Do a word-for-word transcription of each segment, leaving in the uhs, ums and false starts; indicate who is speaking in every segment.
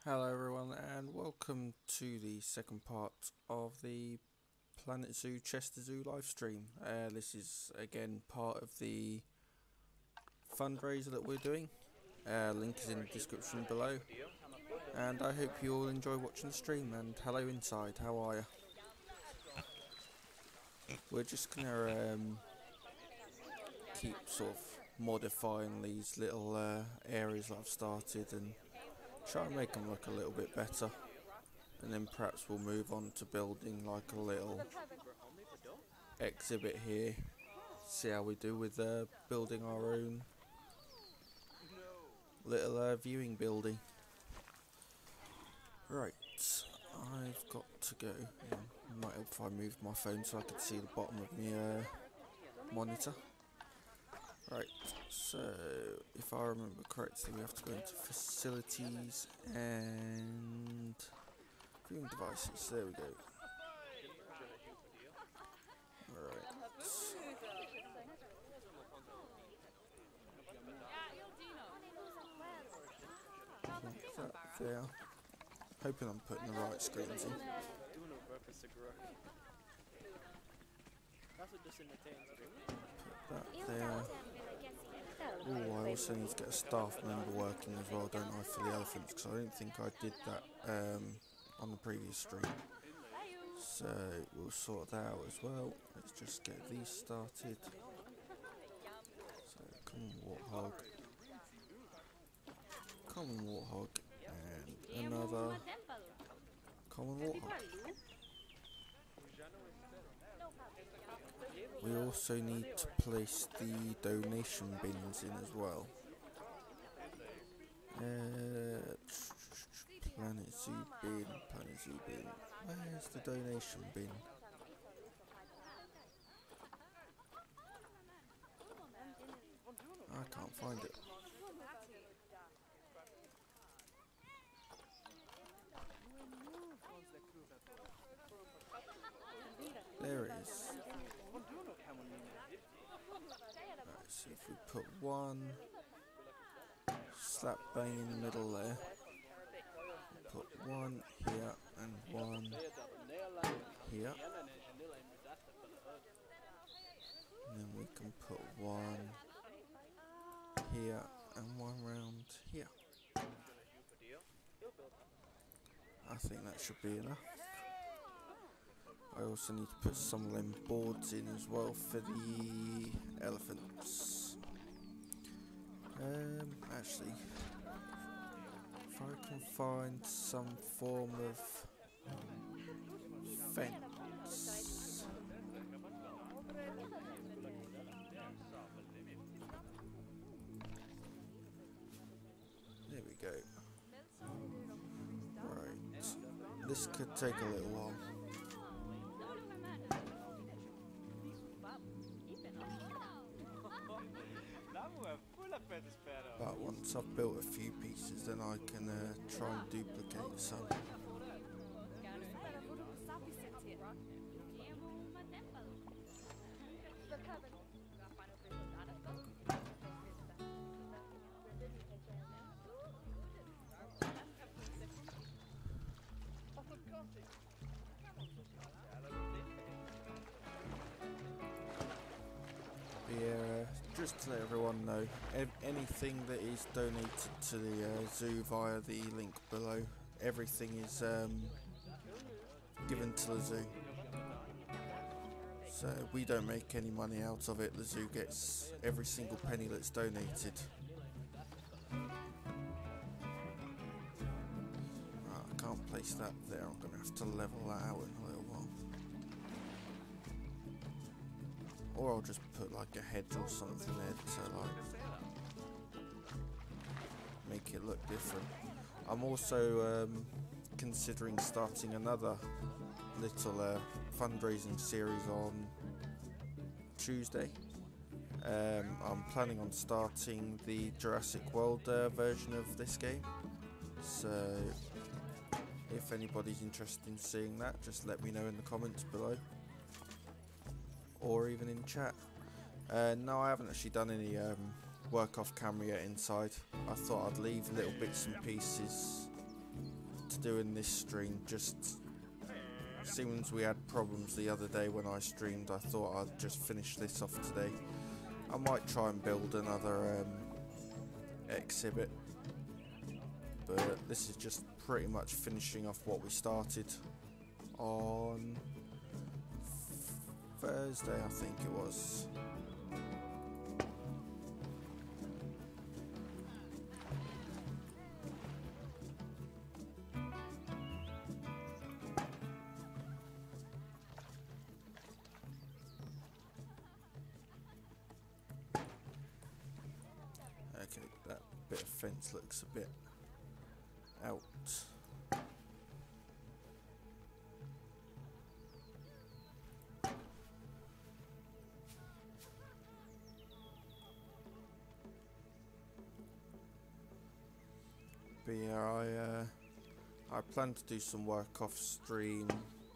Speaker 1: Hello everyone and welcome to the second part of the Planet Zoo Chester Zoo live stream. Uh, this is again part of the fundraiser that we're doing. Uh, link is in the description below, and I hope you all enjoy watching the stream. And hello inside, how are you? We're just gonna um, keep sort of modifying these little uh, areas that I've started and try and make them look a little bit better, and then perhaps we'll move on to building like a little exhibit here. See how we do with uh, building our own little uh, viewing building. Right, I've got to go. Yeah, might help if I move my phone so I can see the bottom of my uh, monitor. Right, so if I remember correctly, we have to go into facilities and viewing devices. There we go. Right. Put that there. Hoping I'm putting the right screens in. Put that there. Oh, I also need to get a staff member working as well, don't I, for the elephants, because I don't think I did that um, on the previous stream. So we'll sort that out as well. Let's just get these started. So common warthog, common warthog, and another common warthog. We also need to place the donation bins in as well. Uh, Planet Zoo bin, Planet Zoo bin. Where's the donation bin? I can't find it. There it is. Right, so if we put one slap bang in the middle there, put one here and one here, and then we can put one here and one round here. I think that should be enough. I also need to put some of them boards in as well for the elephants. Um, actually, if I can find some form of fence. There we go. Right, this could take a little while. But once I've built a few pieces, then I can uh, try and duplicate some. Yeah, just to let everyone know, ev anything that is donated to the uh, zoo via the link below, everything is um, given to the zoo. So we don't make any money out of it, the zoo gets every single penny that's donated. Oh, I can't place that there, I'm going to have to level that out in a little while. Or I'll just put like a hedge or something there to like make it look different. I'm also um, considering starting another little uh, fundraising series on Tuesday. Um, I'm planning on starting the Jurassic World uh, version of this game. So if anybody's interested in seeing that, just let me know in the comments below. Or even in chat. Uh, no, I haven't actually done any um, work off camera yet inside. I thought I'd leave little bits and pieces doing this stream. Just since we had problems the other day when I streamed, I thought I'd just finish this off today. I might try and build another um, exhibit, but this is just pretty much finishing off what we started on Thursday, I think it was. Okay, that bit of fence looks a bit out. But yeah, I uh, I plan to do some work off stream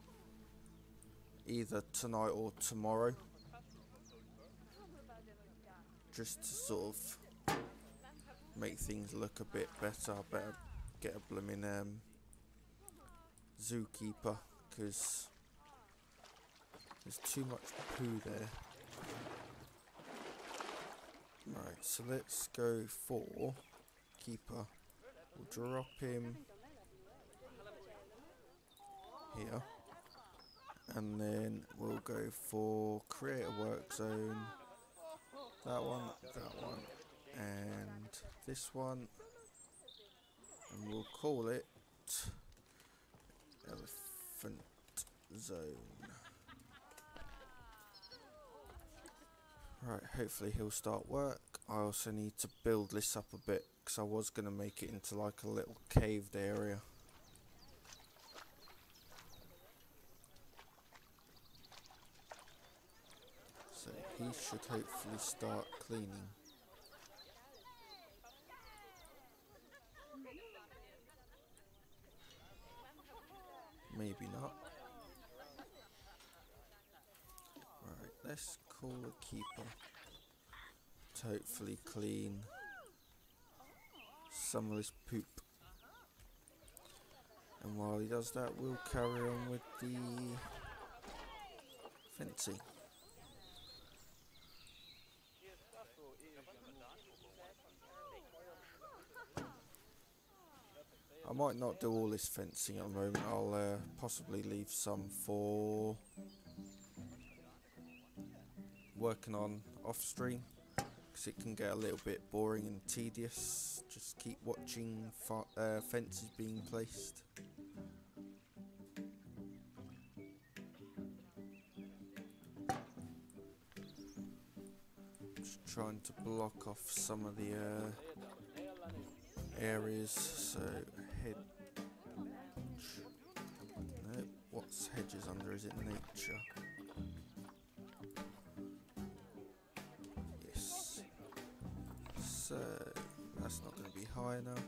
Speaker 1: either tonight or tomorrow, just to sort of make things look a bit better. I better get a blooming um, zookeeper, because there's too much poo there. Right, so let's go for keeper. We'll drop him here, and then we'll go for create a work zone. That one, that one, and this one, and we'll call it elephant zone. Right, hopefully he'll start work. I also need to build this up a bit, because I was going to make it into like a little caved area. So he should hopefully start cleaning. Maybe not. Right, let's call the keeper to hopefully clean some of this poop. And while he does that, we'll carry on with the fencing. I might not do all this fencing at the moment. I'll uh, possibly leave some for working on off stream, because it can get a little bit boring and tedious. Just keep watching uh, fences being placed. Just trying to block off some of the uh, areas. So hedge. No, what's hedges under? Is it nature? Yes. So that's not going to be high enough.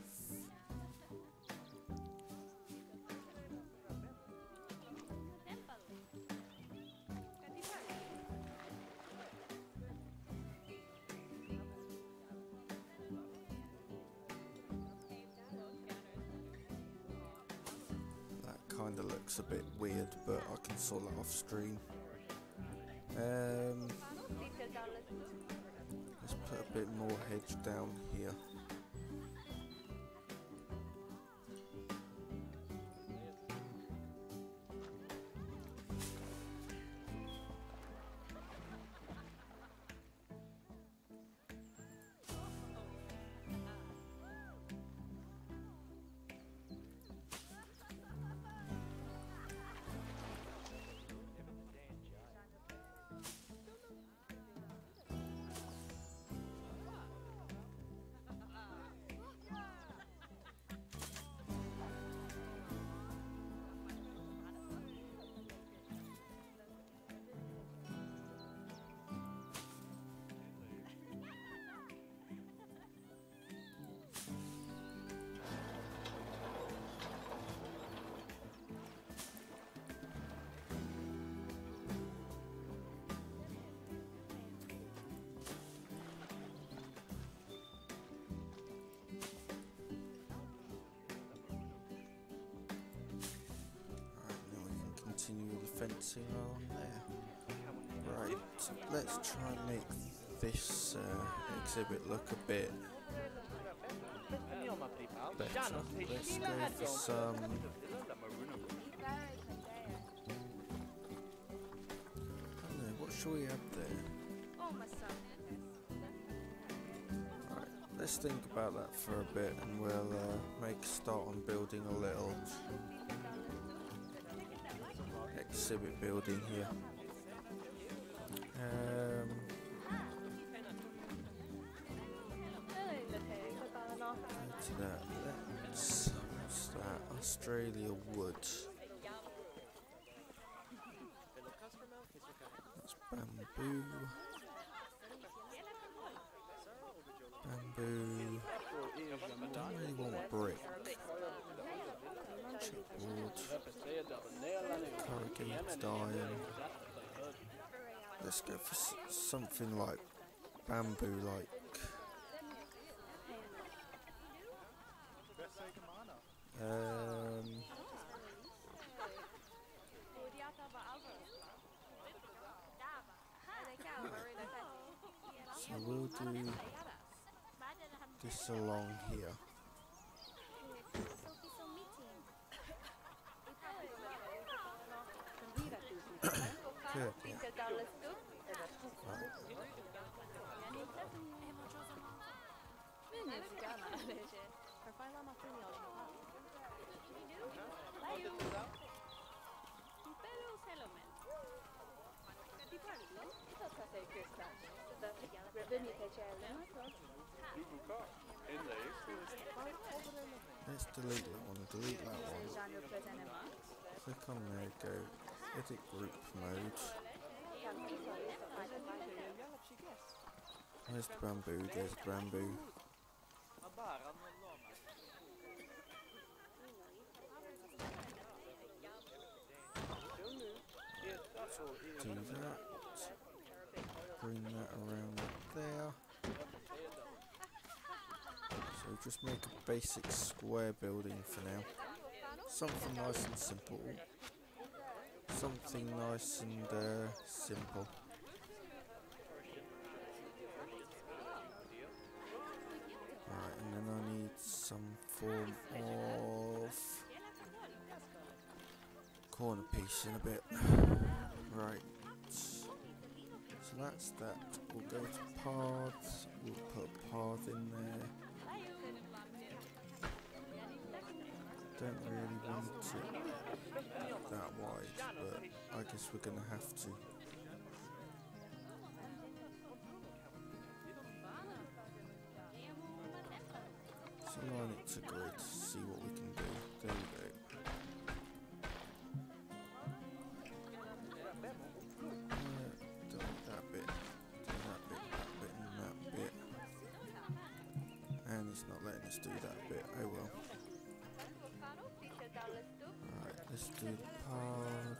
Speaker 1: Kind of looks a bit weird, but I can sort that off screen. Um, let's put a bit more hedge down here. fencing on there. Right, let's try and make this uh, exhibit look a bit better. Let's go for some... I don't know, what should we add there? Right, let's think about that for a bit and we'll uh, make a start on building a little exhibit building here. Um, to that, let's, what's that? Australia wood. That's bamboo. Bamboo. Don't really want brick. Chipboard. Corrugated iron. Let's go for s something like bamboo, like. Um, so we'll do this along here. Good, yeah. Let's delete that one, delete that one. Click on there, go edit group mode. Where's the bamboo? There's bamboo. Do that. Bring that around there. So just make a basic square building for now. Something nice and simple. Something nice and uh, simple. Right, and then I need some form of corner piece in a bit. Right. So that's that. We'll go to paths. We'll put a path in there. Don't really want it that wide, but I guess we're gonna have to. So line it to grid, see what we can do. There we go. Uh, delete that bit, do that bit, that bit, and that bit. And it's not letting us do that bit. Oh well. Right, let's do the path.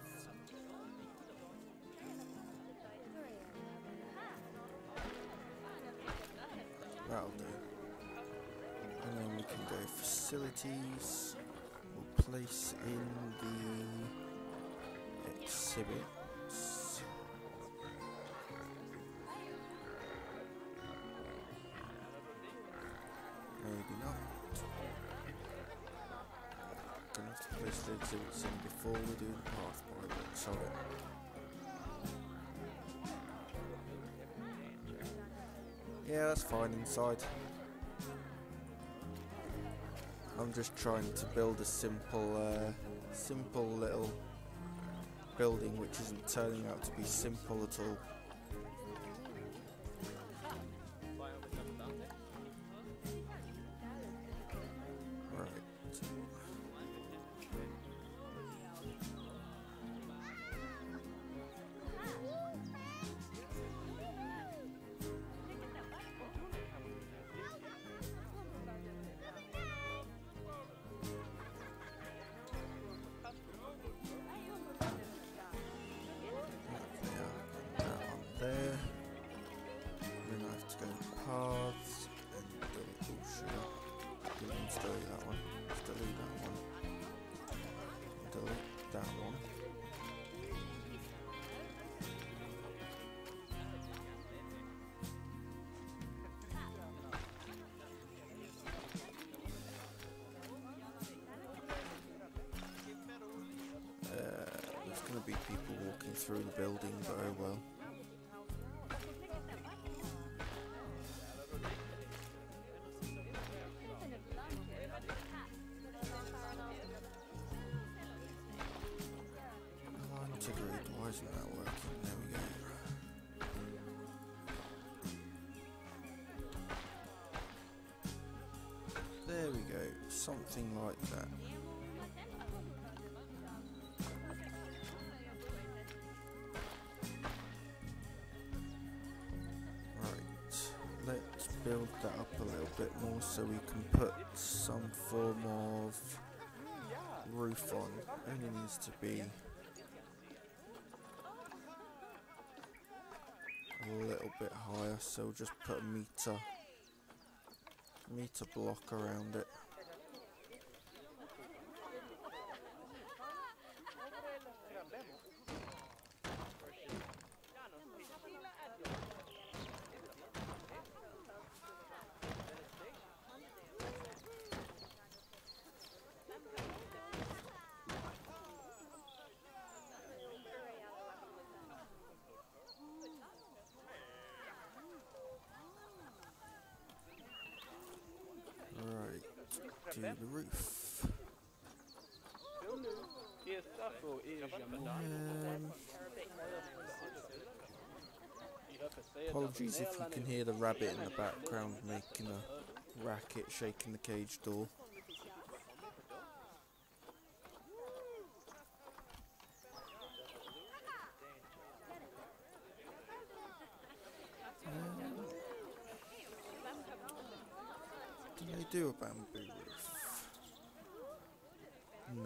Speaker 1: That'll do. And then we can go facilities. We'll place in the exhibits. Maybe not. Gonna have to place the exhibits in before we do the path by the looks of it. Yeah, that's fine inside. I'm just trying to build a simple, uh, simple little building which isn't turning out to be simple at all. be people walking through the building, but oh well. Align to grid, why isn't that working? There we go. There we go, something like that. Right, let's build that up a little bit more so we can put some form of roof on. Only needs to be a little bit higher, so we'll just put a meter meter block around it. To the roof. Um, apologies if you can hear the rabbit in the background making a racket, shaking the cage door. Um, do they do a bamboo roof? No.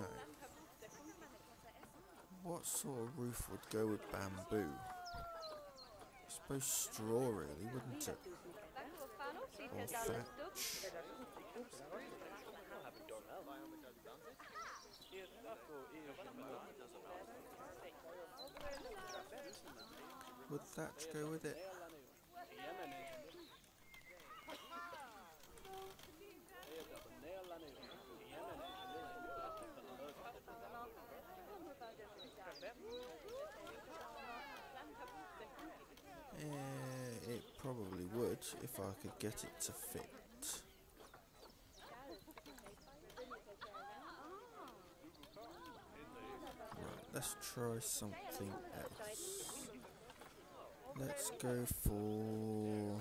Speaker 1: What sort of roof would go with bamboo? I suppose straw really, wouldn't it? Or thatch. Would thatch go with it? Uh, it probably would if I could get it to fit. Right, let's try something else. Let's go for...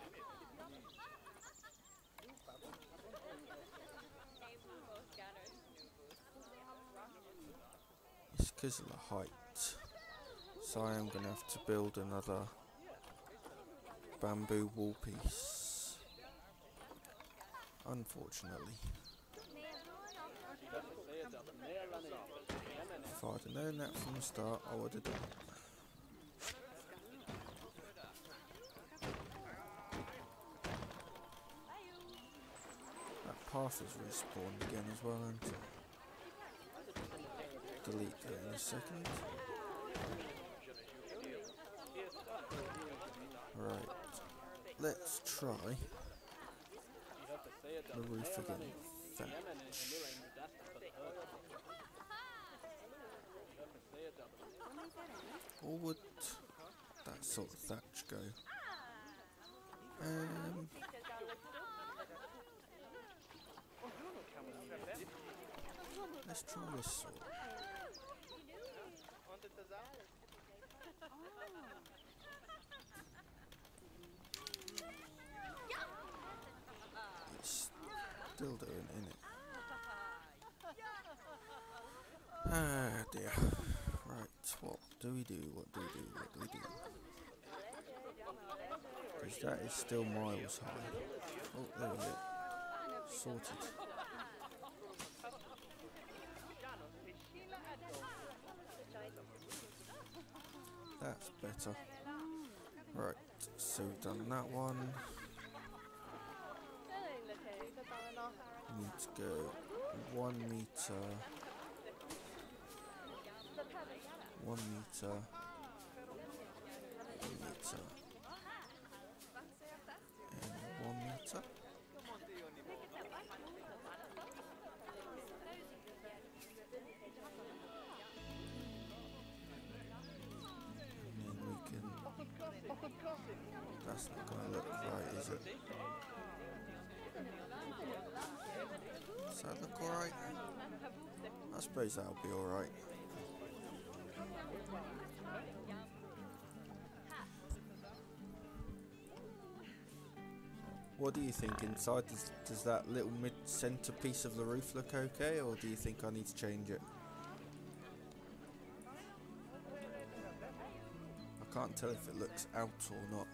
Speaker 1: It's because of the height. So I am going to have to build another bamboo wall piece, unfortunately. If I'd have known that from the start, I would have done it. That path has respawned again as well, hasn't it? Delete that in a second. Right, let's try the roof again. Thatch. Or would that sort of thatch go? Um, let's try this sort. It's still doing it, innit? Ah dear. Right, what do we do? What do we do? What do we do? Because that is still miles high. Oh, there we go. Sorted. That's better. Right, so we've done that one. We need to go one meter, one meter, one meter, and one meter. That's not going to look right, is it? Does that look alright? I suppose that'll be alright. What do you think inside? Does, does that little mid-centre piece of the roof look okay, or do you think I need to change it? I can't tell if it looks out or not.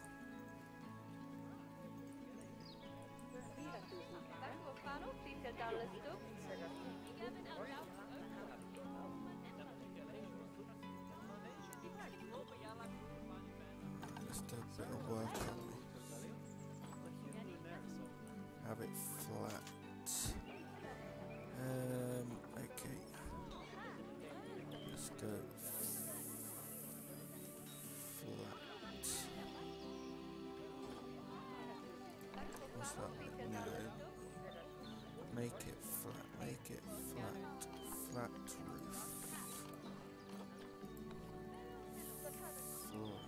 Speaker 1: Let's do a bit of work on it. Have it flat. Um, okay. Let's go flat. What's that? No. Make it flat. Make it flat. Flat roof. Flat roof.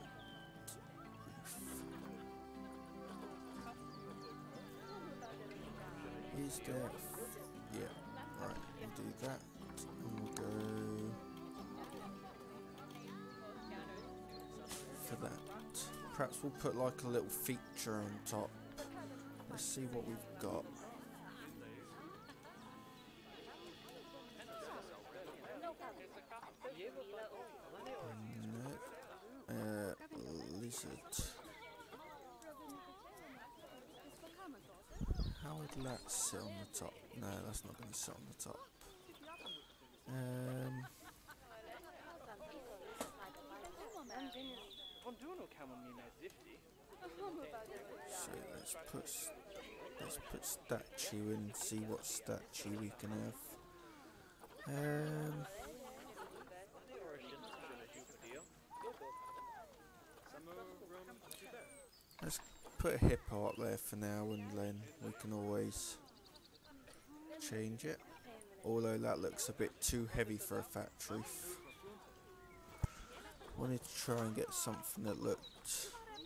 Speaker 1: Is there? Yeah. Right. We'll do that. And we'll go for that. Perhaps we'll put like a little feature on top. Let's see what we've got. No. Uh, lizard. How would that sit on the top? No, that's not going to sit on the top. Um, so let's put let's put statue and see what statue we can have. Um, let's put a hippo up there for now, and then we can always change it. Although that looks a bit too heavy for a thatch roof. Wanted to try and get something that looked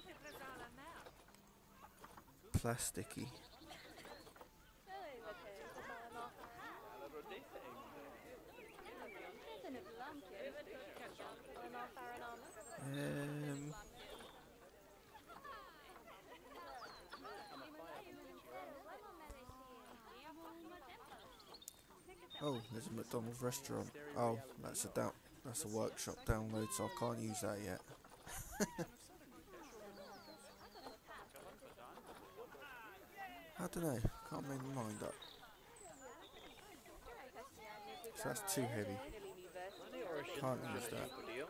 Speaker 1: plasticky. Um, oh, there's a McDonald's restaurant. Oh, that's a down. That's a workshop download, so I can't use that yet. I don't know. Can't make my mind up. So that's too heavy. Can't use that.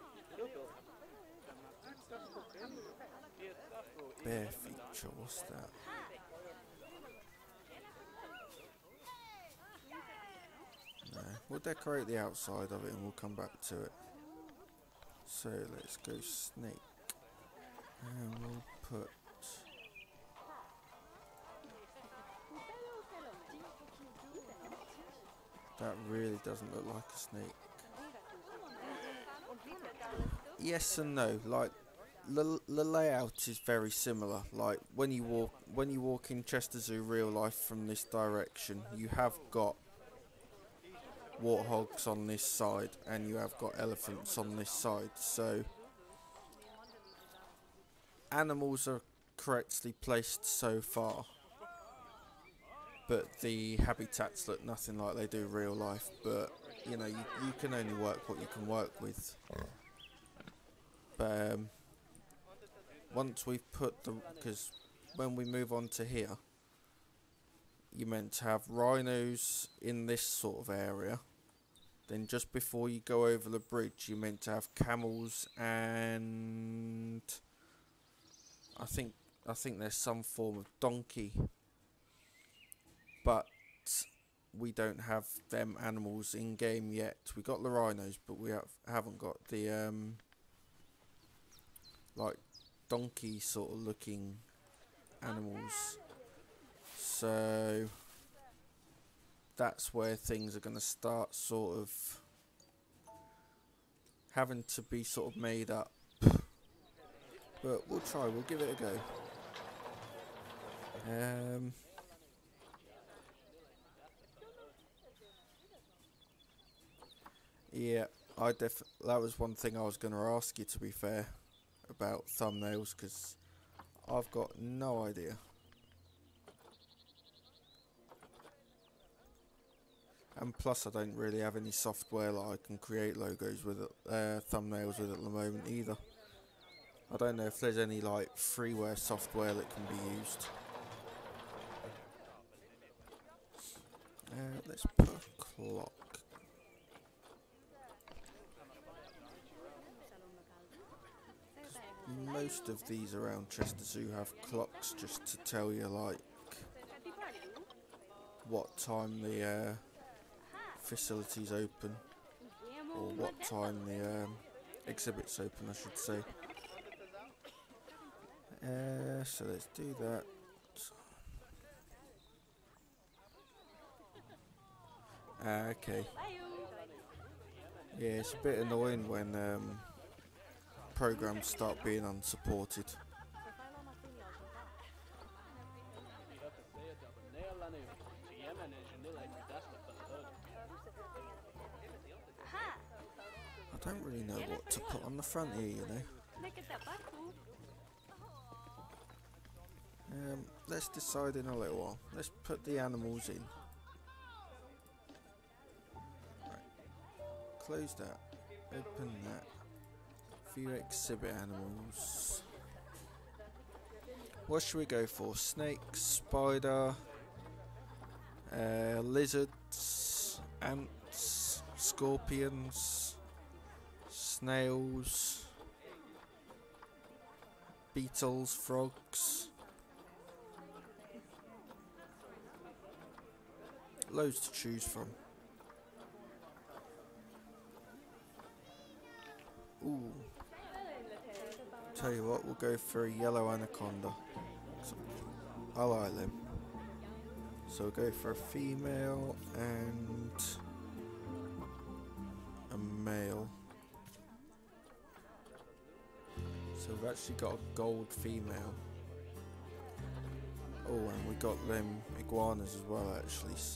Speaker 1: Bear feature. What's that? No. We'll decorate the outside of it and we'll come back to it. So let's go snake. And we'll put that really doesn't look like a snake. Yes and no. Like the, the layout is very similar. Like when you walk when you walk in Chester Zoo real life from this direction, you have got warthogs on this side and you have got elephants on this side. So animals are correctly placed so far. But the habitats look nothing like they do real life. But, you know, you, you can only work what you can work with. But um, once we've put the... Because when we move on to here, you're meant to have rhinos in this sort of area. Then just before you go over the bridge, you're meant to have camels and... I think, I think there's some form of donkey. But we don't have them animals in game yet. We got the rhinos, but we have, haven't got the um, like donkey sort of looking animals. So that's where things are going to start sort of having to be sort of made up. But we'll try. We'll give it a go. Um, yeah, I def. That was one thing I was going to ask you, to be fair, about thumbnails, because I've got no idea. And plus, I don't really have any software that I can create logos with, it, uh, thumbnails with at the moment either. I don't know if there's any like freeware software that can be used. Uh, let's put a clock. Most of these around Chester Zoo have clocks just to tell you like what time the uh, facility's open, or what time the um, exhibit's open, I should say. Uh, so let's do that. Uh, okay. Yeah, it's a bit annoying when um, programs start being unsupported. I don't really know what to put on the front here, you know. Um, let's decide in a little while. Let's put the animals in. Right. Close that. Open that. View exhibit animals. What should we go for? Snake, spider, uh, lizards, ants, scorpions, snails, beetles, frogs. Loads to choose from. Ooh. Tell you what, we'll go for a yellow anaconda. I like them. So we'll go for a female and a male. So we've actually got a gold female. Oh, and we got them iguanas as well, actually, so...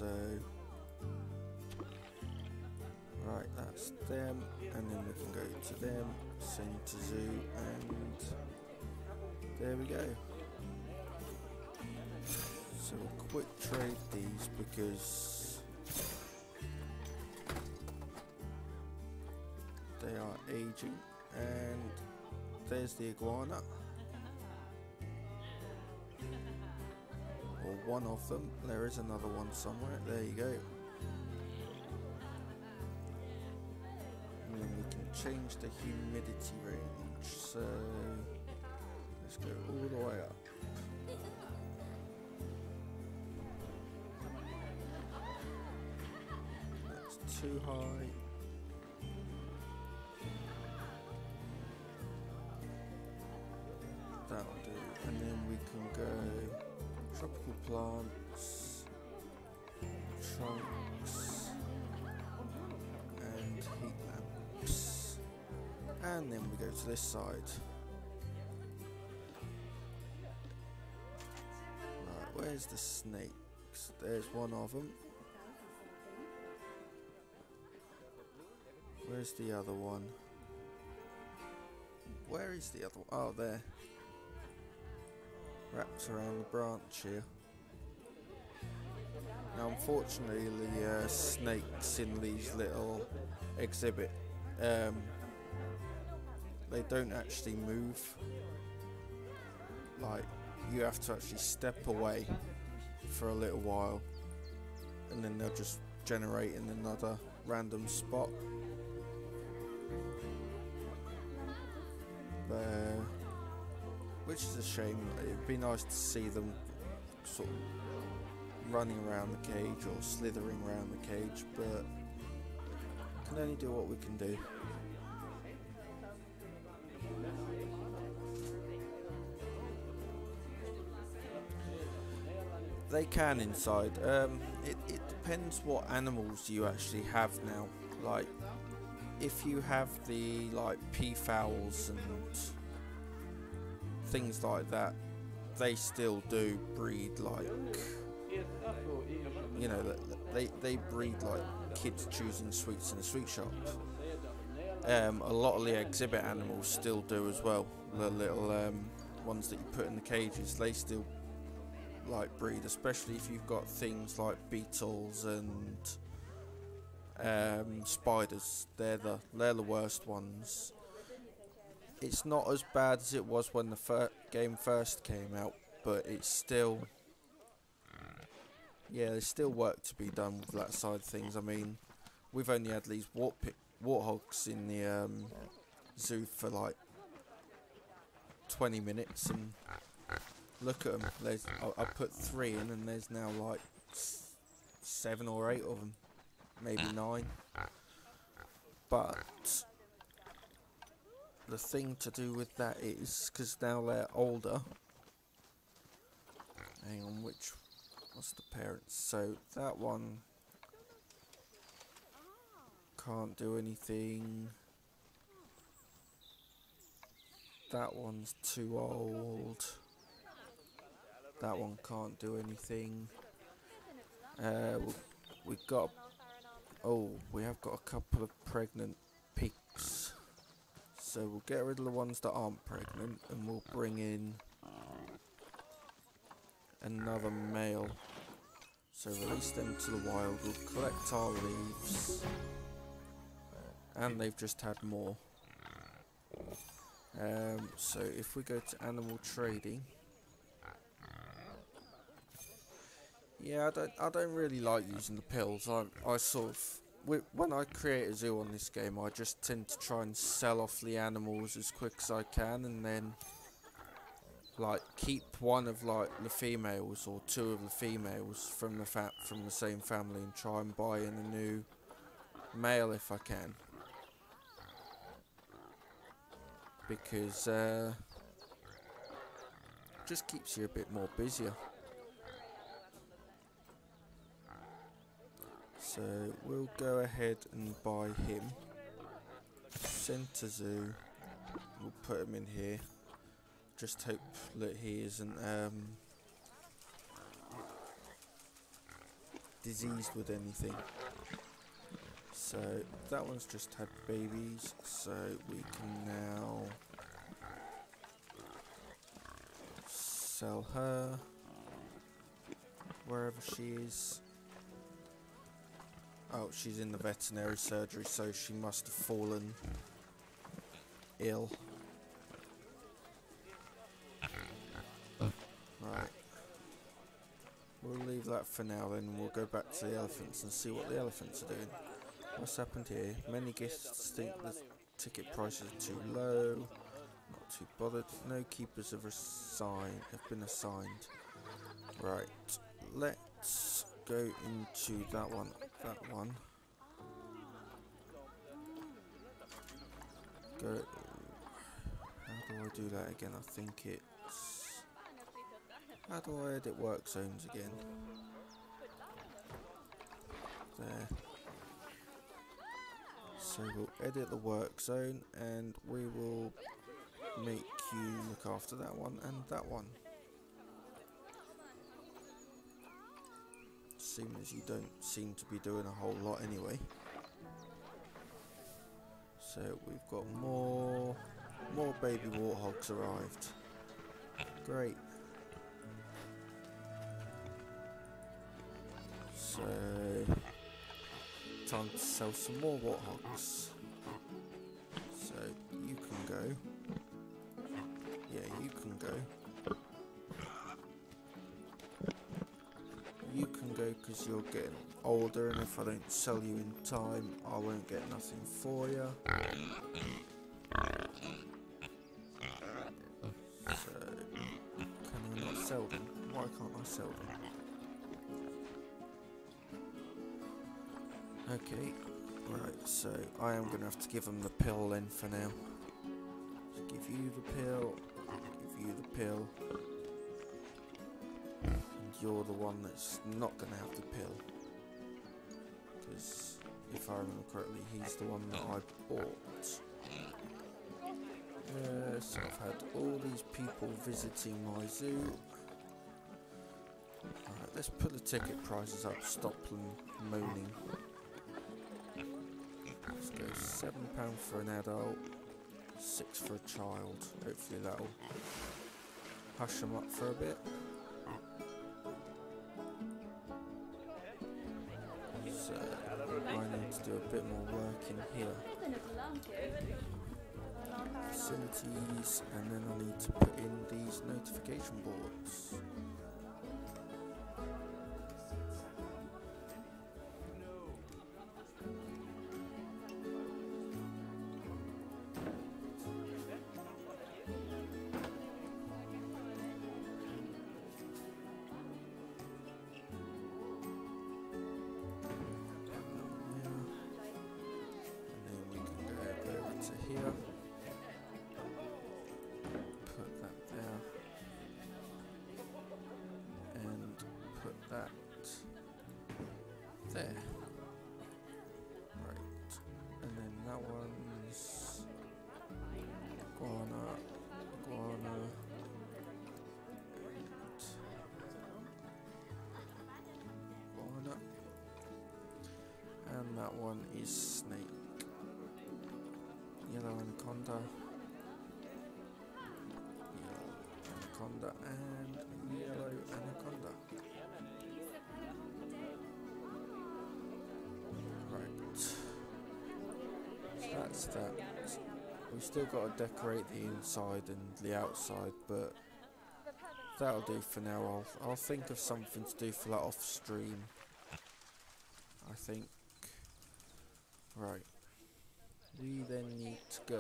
Speaker 1: Right, that's them, and then we can go to them, send to zoo, and there we go. So we'll quick trade these because they are aging, and there's the iguana. Or one of them. There is another one somewhere. There you go. And then we can change the humidity range. So let's go all the way up. That's too high. That'll do. And then we can go tropical plants, trunks, and heat lamps. And then we go to this side. Right, where's the snakes? There's one of them. Where's the other one? Where is the other one? Oh, there. Wraps around the branch here. Now, unfortunately, the uh, snakes in these little exhibit, um, they don't actually move. Like, you have to actually step away for a little while, and then they'll just generate in another random spot. But, which is a shame. It'd be nice to see them sort of running around the cage or slithering around the cage, but can only do what we can do. They can inside. Um, it, it depends what animals you actually have now. Like, if you have the like peafowls and things like that, they still do breed like, you know, they they breed like kids choosing sweets in a sweet shop. Um, a lot of the exhibit animals still do as well. The little um, ones that you put in the cages, they still like breed, especially if you've got things like beetles and um, spiders. They're the they're the worst ones. It's not as bad as it was when the fir game first came out, but it's still, yeah, there's still work to be done with that side of things. I mean, we've only had these wart warthogs in the um, zoo for like twenty minutes, and look at them. There's, I, I put three in, and there's now like s seven or eight of them, maybe nine. But the thing to do with that is, because now they're older. Hang on, which what's the parents? So that one can't do anything. That one's too old. That one can't do anything. Uh, we got. Oh, we have got a couple of pregnant pigs. So we'll get rid of the ones that aren't pregnant, and we'll bring in another male. So release them to the wild. We'll collect our leaves, and they've just had more. Um, so if we go to animal trading, yeah, I don't, I don't really like using the pills. I, I sort of, when I create a zoo on this game, I just tend to try and sell off the animals as quick as I can, and then like keep one of like the females or two of the females from the fa from the same family, and try and buy in a new male if I can, because uh, it just keeps you a bit more busier. So we'll go ahead and buy him. Center Zoo. We'll put him in here. Just hope that he isn't um, diseased with anything. So that one's just had babies. So we can now sell her wherever she is. Oh, she's in the veterinary surgery, so she must have fallen ill. Right. We'll leave that for now then, and we'll go back to the elephants and see what the elephants are doing. What's happened here? Many guests think the ticket prices are too low. Not too bothered. No keepers have, assigned, have been assigned. Right. Let's go into that one. That one. Go. How do I do that again? I think it's. How do I edit work zones again? There. So we'll edit the work zone, and we will make you look after that one and that one. Seeing as you don't seem to be doing a whole lot anyway. So we've got more more baby warthogs arrived. Great. So time to sell some more warthogs. So you can go. Yeah, you can go. You can go because you're getting older, and if I don't sell you in time, I won't get nothing for you. So, can I not sell them? Why can't I sell them? Okay, right, so I am going to have to give them the pill then for now. So give you the pill, give you the pill. You're the one that's not going to have the pill, because if I remember correctly, he's the one that I bought. Uh, go, so I've had all these people visiting my zoo. Alright, let's put the ticket prices up, stop them moaning. Let's go seven pounds for an adult, six for a child. Hopefully that'll hush them up for a bit. So I need to do a bit more work in here. Facilities, and then I need to put in these notification boards. There. Right. And then that one's iguana, iguana, and iguana. And that one is snake. Yellow anaconda. Yellow anaconda and yellow anaconda. That's that. We've still got to decorate the inside and the outside, but that'll do for now. I'll, I'll think of something to do for that off stream, I think. Right. We then need to go.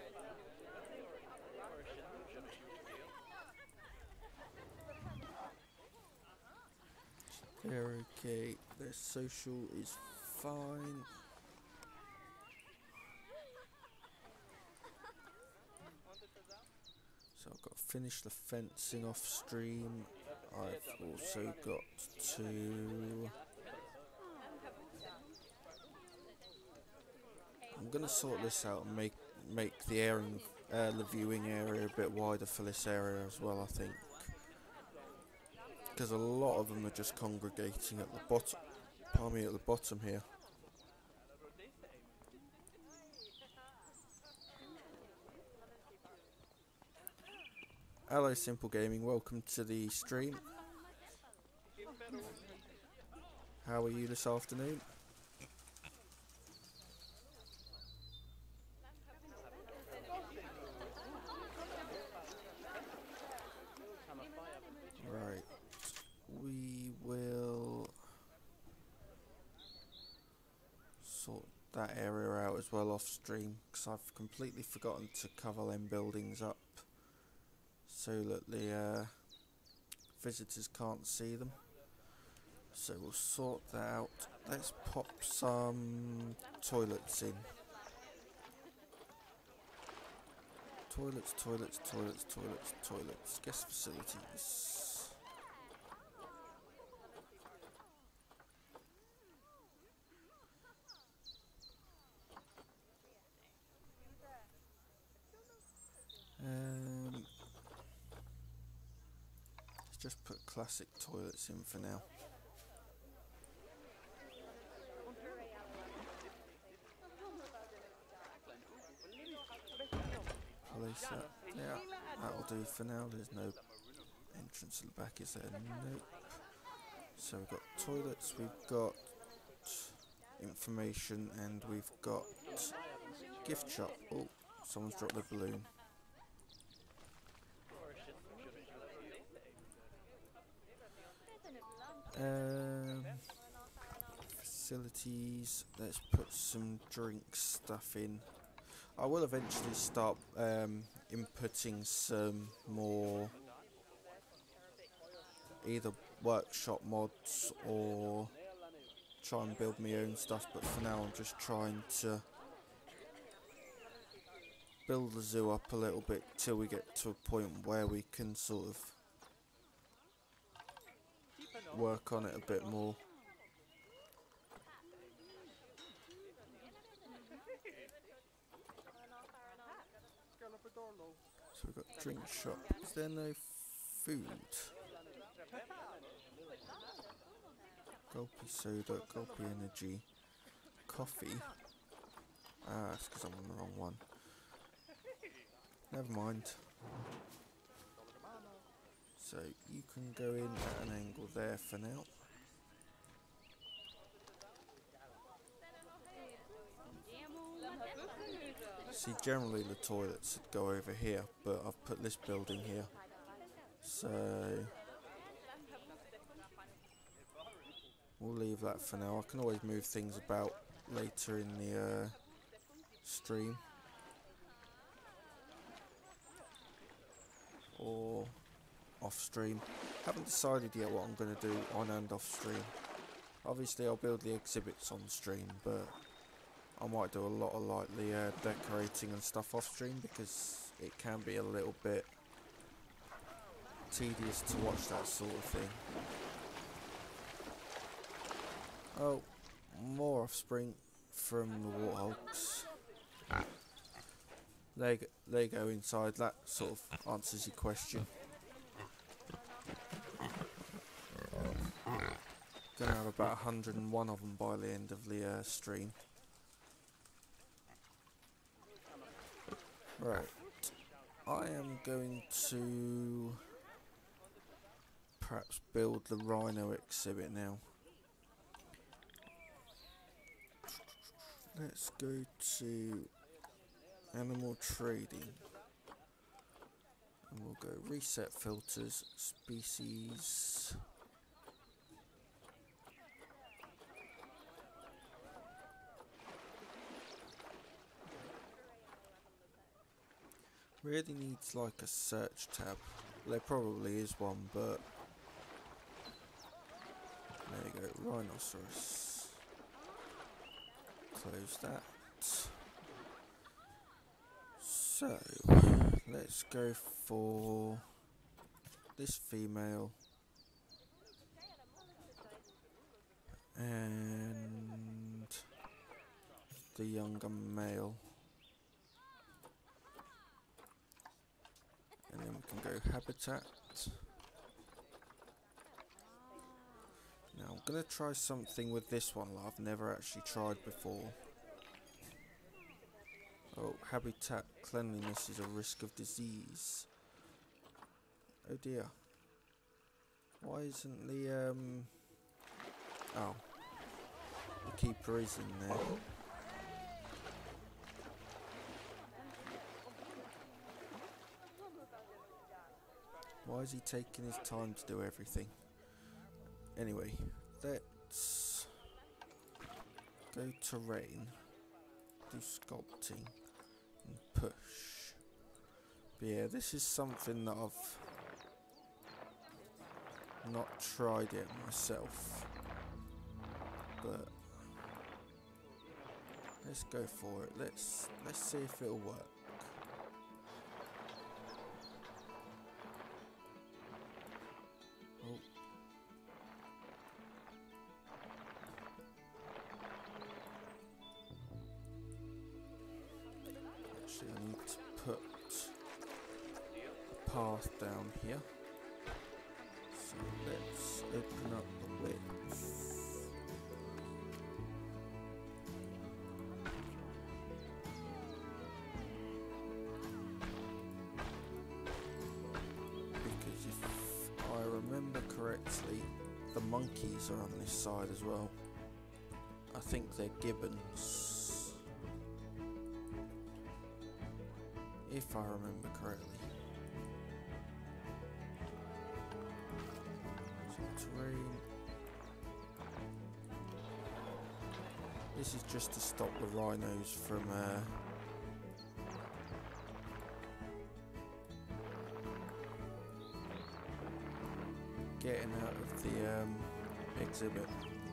Speaker 1: They're okay. Their social is fine. So I've got to finish the fencing off stream. I've also got to I'm gonna sort this out and make make the airing uh, the viewing area a bit wider for this area as well, I think, because a lot of them are just congregating at the bottom. Pardon me, at the bottom here. Hello Simple Gaming, welcome to the stream. How are you this afternoon? Right, we will sort that area out as well off stream, because I've completely forgotten to cover them buildings up, so that the uh, visitors can't see them. So we'll sort that out. Let's pop some toilets in. Toilets, toilets, toilets, toilets, toilets. Guest facilities. Um, let's just put classic toilets in for now. Place that. Yeah, that'll do for now. There's no entrance at the back, is there? Nope. So we've got toilets, we've got information, and we've got gift shop. Oh, someone's dropped their balloon. Um, facilities. Let's put some drink stuff in. I will eventually start um, inputting some more either workshop mods or try and build my own stuff, but for now I'm just trying to build the zoo up a little bit till we get to a point where we can sort of work on it a bit more. we've got drink shop. Is there no food? Gulpy soda, gulpy energy, coffee. Ah, it's because I'm on the wrong one. Never mind. So you can go in at an angle there for now. See, generally the toilets would go over here, but I've put this building here. So we'll leave that for now. I can always move things about later in the uh, stream. Or off stream. Haven't decided yet what I'm going to do on and off stream. Obviously I'll build the exhibits on stream, but I might do a lot of like the uh, decorating and stuff off stream, because it can be a little bit tedious to watch that sort of thing. Oh, more offspring from the warthogs. They, they go inside. That sort of answers your question. Gonna have about one hundred and one of them by the end of the uh, stream. Right, I am going to perhaps build the rhino exhibit now. Let's go to animal trading, and we'll go reset filters, species. Really needs like a search tab. There probably is one, but there you go, rhinoceros. Close that. So let's go for this female and the younger male. And then we can go habitat. Now I'm going to try something with this one that I've never actually tried before. Oh, habitat cleanliness is a risk of disease. Oh dear. Why isn't the um oh the keeper is in there. Why is he taking his time to do everything? Anyway, let's go terrain, do sculpting, and push. But yeah, this is something that I've not tried it myself, but let's go for it. Let's let's see if it'll work. Oh. Actually, I need to put a path down here. So let's open up the width. Because if I remember correctly, the monkeys are on this side as well. I think they're gibbons, if I remember correctly. So terrain. This is just to stop the rhinos from uh, getting out of the um, exhibit.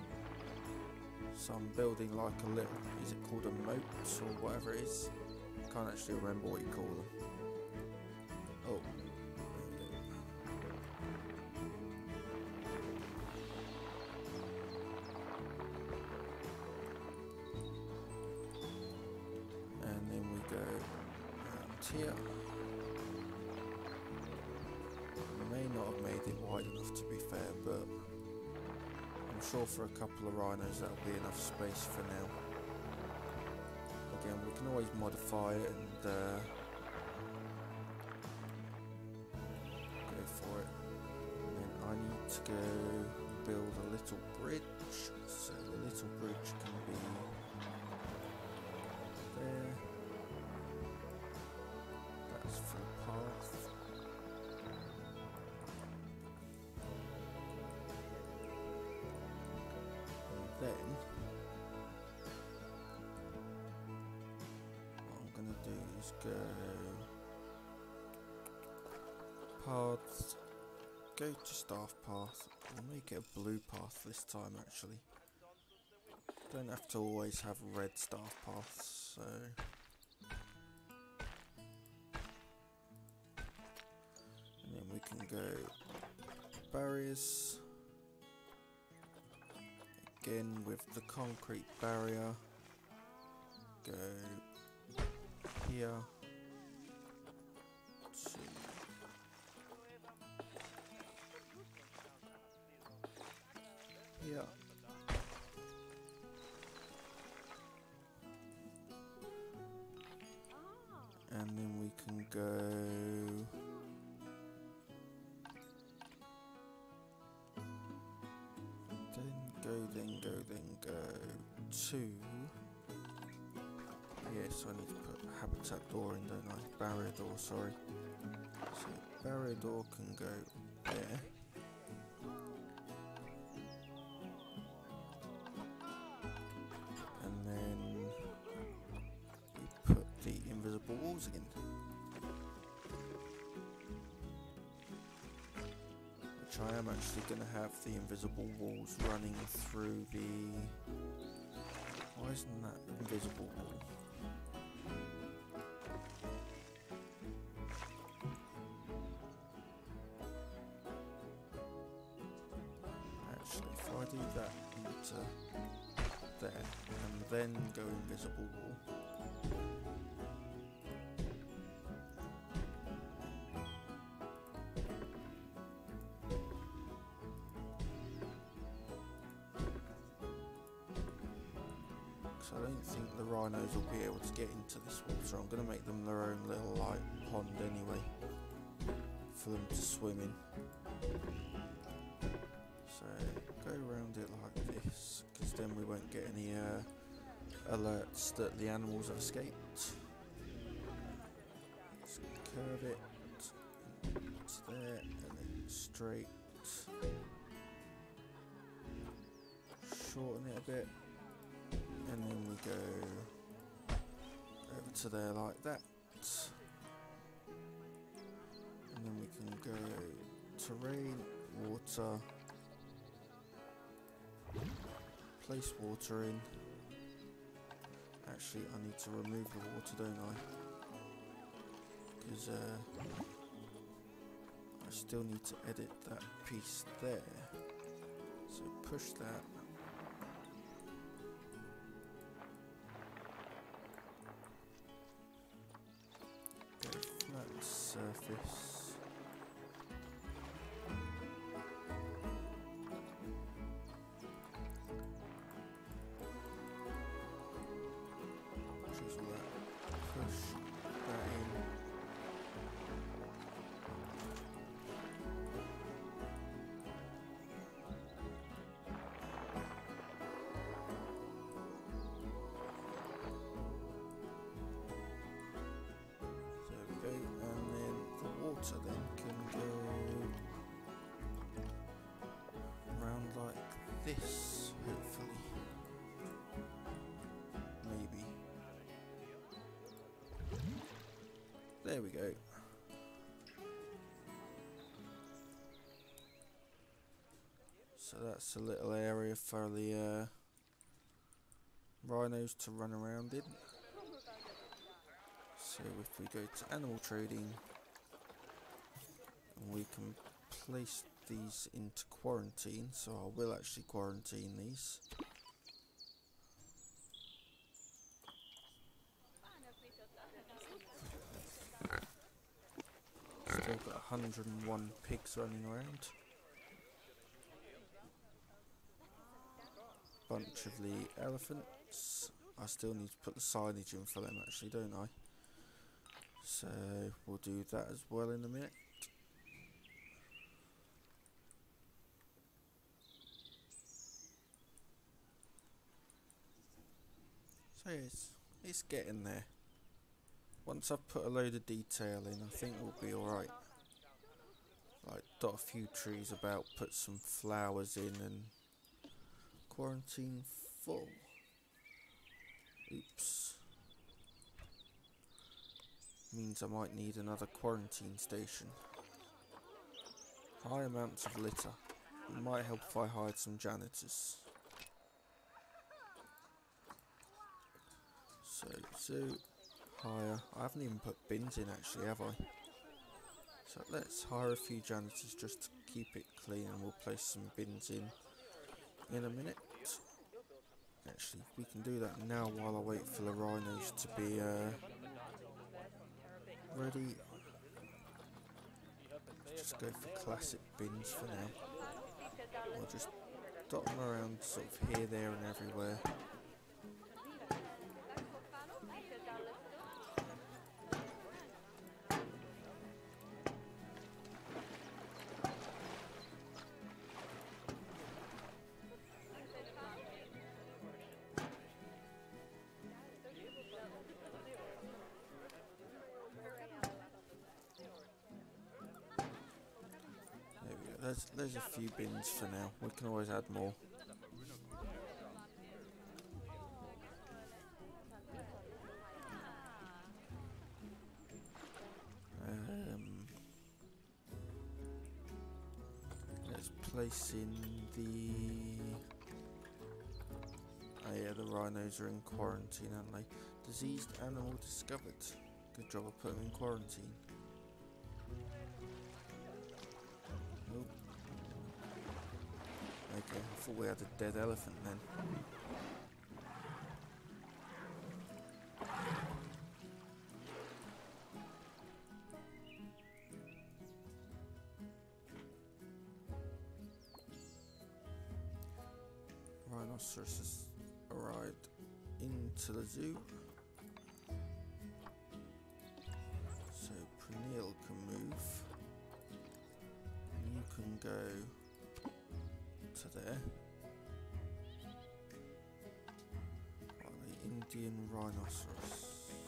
Speaker 1: So I'm building like a little, is it called a moat or whatever it is? Can't actually remember what you call them. Oh. And then we go around here. not have made it wide enough to be fair, but I'm sure for a couple of rhinos that'll be enough space for now. Again, we can always modify it and uh, go for it. And then I need to go build a little bridge, so the little bridge can be there. That's for the path. And then what I'm going to do is go paths, go to staff path. I'll make it a blue path this time actually. Don't have to always have red staff paths, so and then we can go barriers again with the concrete barrier, go here to here. And then we can go then go then go then go to yes, I need to put habitat door in, don't I? Barrier door, sorry. So barrier door can go there. And then we put the invisible walls again. Which I am actually going to have the invisible walls running through the... Why isn't that invisible wall? Actually, if I do that into there, and then go invisible wall. So I don't think the rhinos will be able to get into this water. I'm going to make them their own little like pond anyway, for them to swim in. So go around it like this, because then we won't get any uh, alerts that the animals have escaped. Let's curve it to there, and then straight. Shorten it a bit, and then we go over to there like that. And then we can go terrain, water, place water in. Actually, I need to remove the water, don't I? Because uh, I still need to edit that piece there. So push that. Go flat surface. Chisel that. Push that in. There we go, and then the water then can go around like this, hopefully. Maybe. There we go. So that's a little area for the uh, rhinos to run around in. So if we go to animal trading, and we can place these into quarantine, so I will actually quarantine these. Still got one hundred and one pigs running around. Bunch of the elephants. I still need to put the signage in for them actually, don't I? So we'll do that as well in a minute. So it's, it's getting there. Once I've put a load of detail in, I think we'll be alright. Like, dot a few trees about, put some flowers in, and quarantine full. Oops. Means I might need another quarantine station. High amounts of litter. It might help if I hired some janitors. So, zoo, hire. I haven't even put bins in actually, have I? So let's hire a few janitors just to keep it clean, and we'll place some bins in in a minute. Actually, we can do that now while I wait for the rhinos to be uh, ready. Let's just go for classic bins for now. I'll just dot them around sort of here, there and everywhere. There's, there's a few bins for now. We can always add more. Um, let's place in the... Oh yeah, the rhinos are in quarantine, aren't they? Diseased animal discovered. Good job of putting them in quarantine. Okay, I thought we had a dead elephant then. Rhinoceros has arrived into the zoo. So Pernille can move. You can go to there. Oh, the Indian rhinoceros.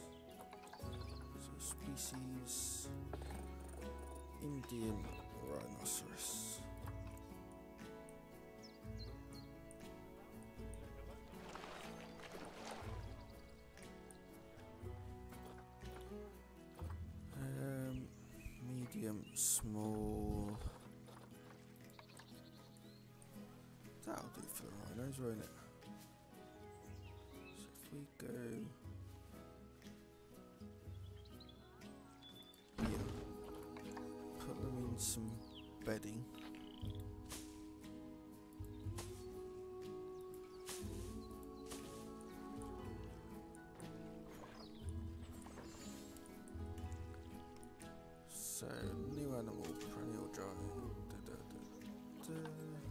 Speaker 1: So species Indian rhinoceros. Um, medium, small. That'll do for the rhinos, won't it? So if we go here, put them in some bedding. So new animal, perennial dry. Da, da, da, da.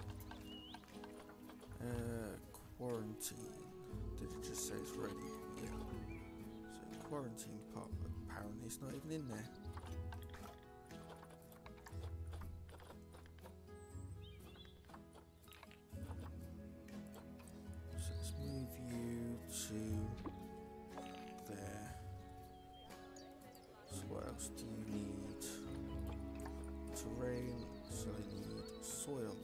Speaker 1: Uh, quarantine. Did it just say it's ready? Yeah. So quarantine part, apparently it's not even in there. So let's move you to there. So what else do you need? Terrain, so they need soil.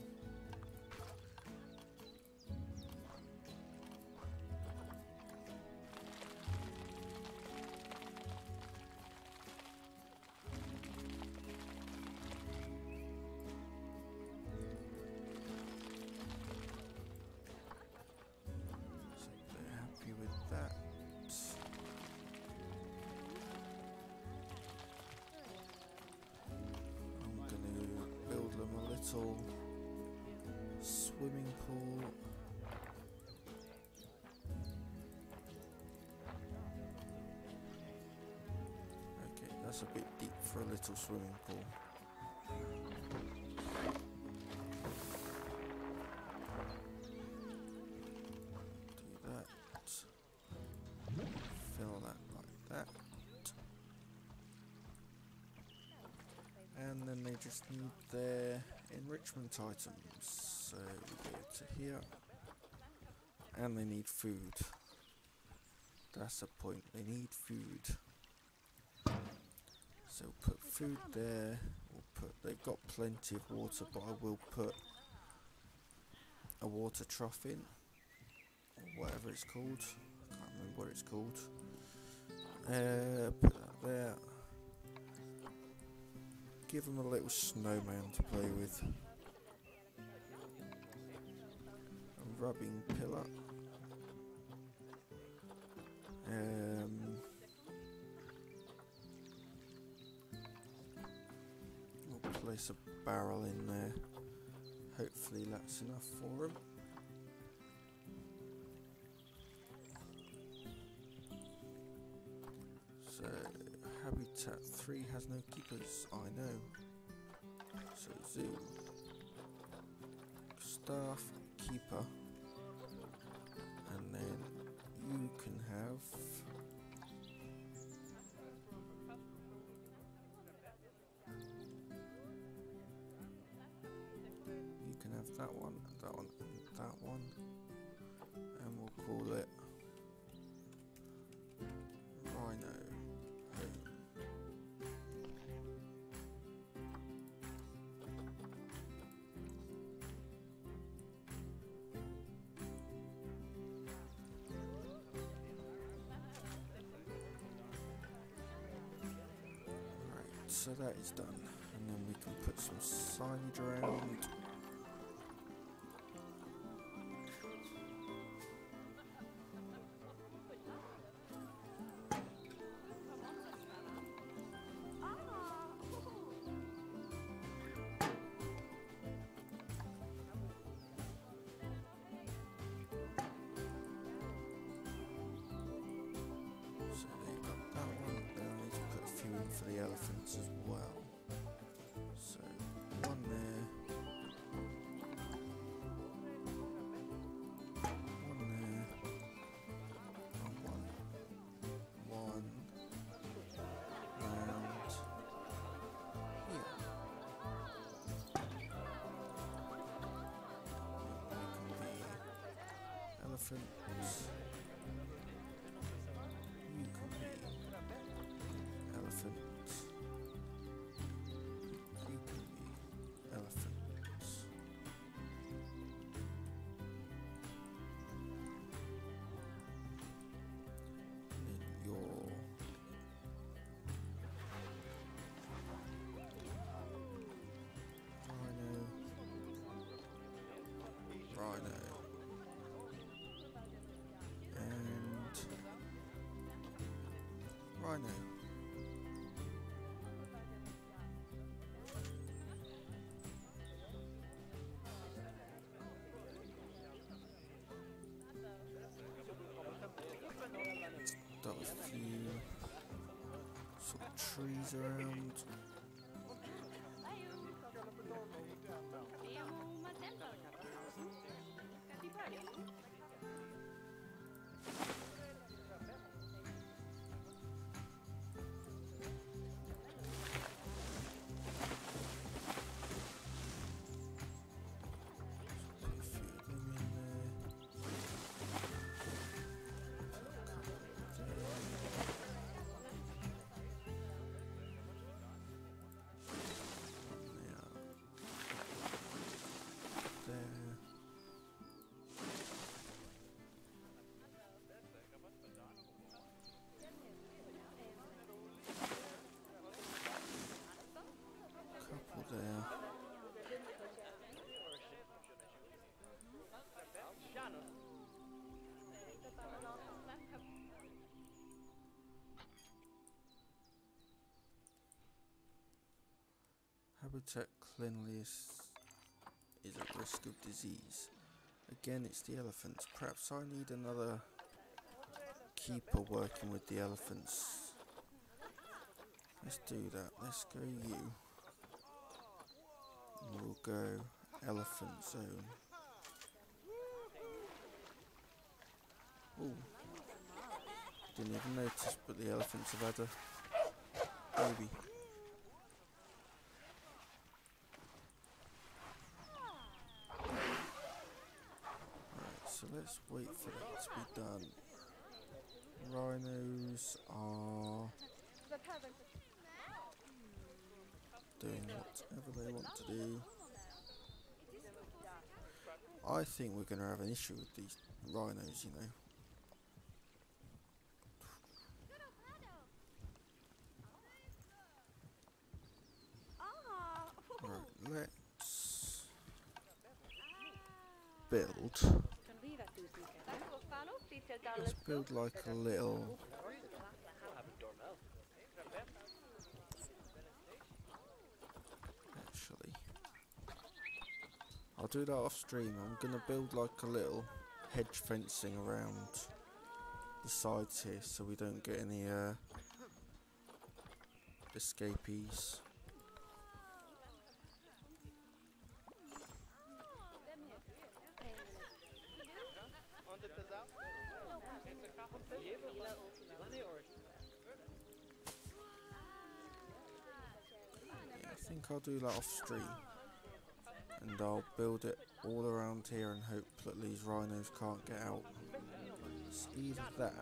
Speaker 1: Swimming pool. Okay, that's a bit deep for a little swimming pool. need their enrichment items. So we go to here. And they need food. That's the point, they need food. So put food there. We'll put, they've got plenty of water, but I will put a water trough in. Or whatever it's called. I can't remember what it's called. Uh, put that there. Give them a little snowman to play with. A rubbing pillar. Um, we'll place a barrel in there. Hopefully that's enough for him. So, habitat three has no keepers, I know. So, zoo. Staff, keeper. And then you can have you can have that one, that one, and that one, and we'll call it Rhino Home. So that is done, and then we can put some signage around. So there you got that one. Then I need to put a few in for the elephants as well. So one there, one there, and one, one round here. It can be elephants. You can be elephants. You can be elephants. And then your rhino, rhino, and rhino. Got a few sort of trees around. Put a few of them in there. Put a couple there. There. Couple there. Habitat cleanliness is at risk of disease. Again, it's the elephants. Perhaps I need another keeper working with the elephants. Let's do that. Let's go you. And we'll go elephant zone. Ooh. Didn't even notice, but the elephants have had a baby. let's wait for that to be done. Rhinos are doing whatever they want to do. I think we're going to have an issue with these rhinos, you know. Right, let's build. Let's build like a little. Actually, I'll do that off stream. I'm gonna build like a little hedge fencing around the sides here so we don't get any uh, escapees. Yeah, I think I'll do that off stream. And I'll build it all around here and hope that these rhinos can't get out. It's either that,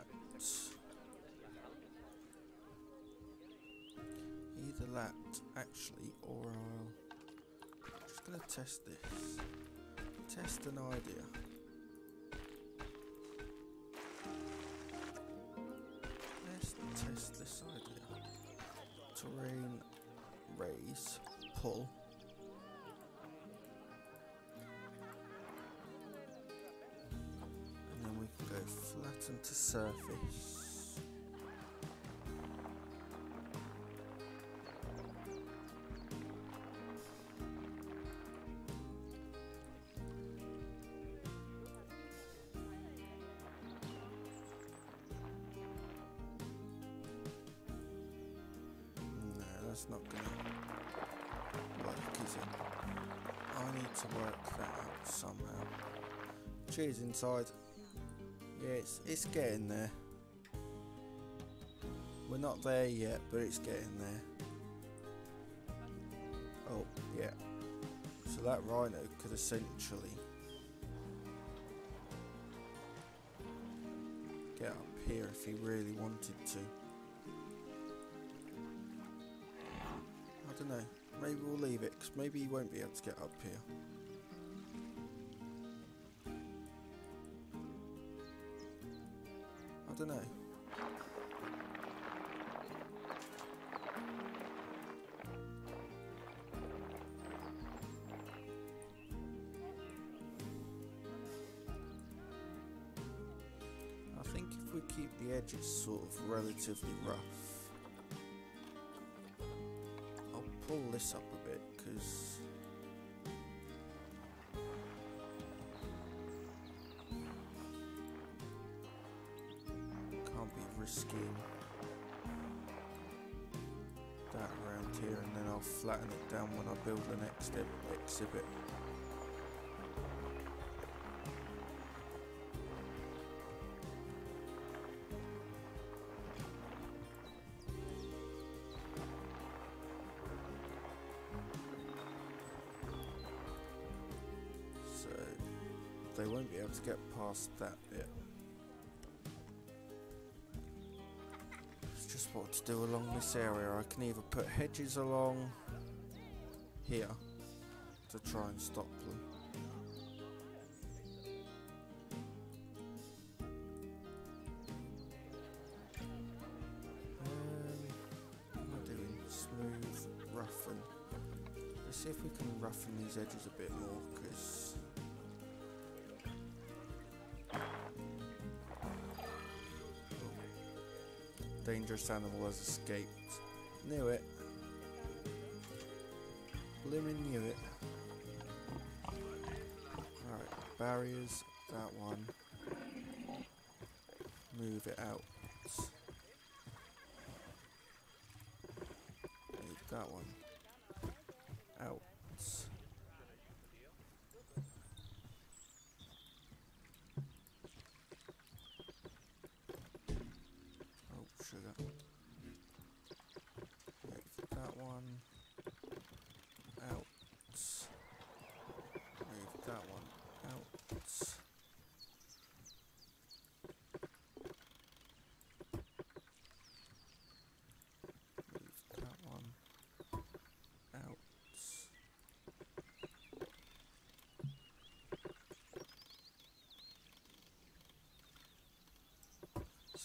Speaker 1: either that actually, or I'll, I'm just gonna test this, test an idea. Let's test this idea. Terrain, raise, pull. Go flatten to surface. No, that's not gonna work, is it? I need to work that out somehow. Cheers inside. Yeah, it's, it's getting there. We're not there yet, but it's getting there. Oh, yeah. So that rhino could essentially get up here if he really wanted to. I don't know. Maybe we'll leave it, because maybe he won't be able to get up here. I don't know. I think if we keep the edges sort of relatively rough, I'll pull this up a bit because risking that around here, and then I'll flatten it down when I build the next exhibit. So they won't be able to get past that bit. Just what to do along this area. I can either put hedges along here to try and stop them, um, what am I doing? Smooth, roughen. Let's see if we can roughen these edges a bit more, because dangerous animal has escaped. Knew it. Blimmin' knew it. Right, barriers, that one. Move it out. Move that one out. Sugar. Move that one out. Move that one out.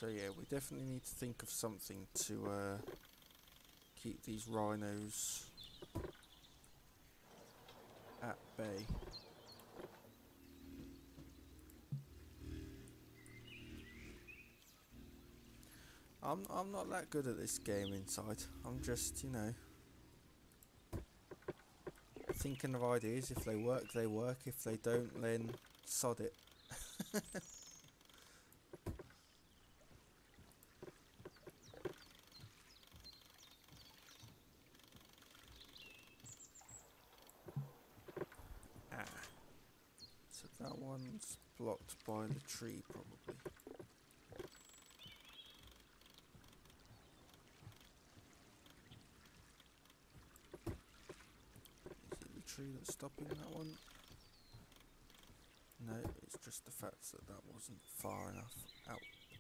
Speaker 1: So yeah, we definitely need to think of something to uh, keep these rhinos at bay. I'm I'm not that good at this game inside. I'm just, you know, thinking of ideas. If they work, they work. If they don't, then sod it. Ah. So that one's blocked by the tree, probably. Is it the tree that's stopping that one? No, it's just the fact that that wasn't far enough out.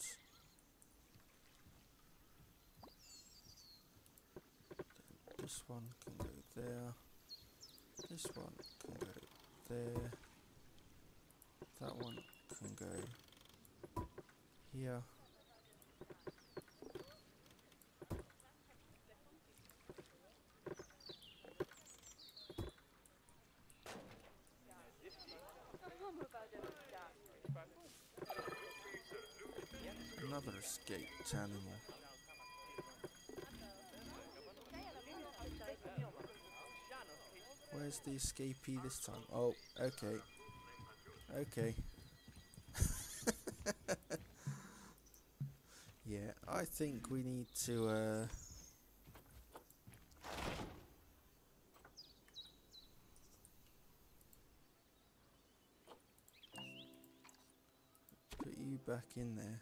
Speaker 1: Then this one can go there. This one can go there. That one can go here. Another escaped animal. Where's the escapee this time? Oh, okay. Okay. Yeah, I think we need to uh put you back in there.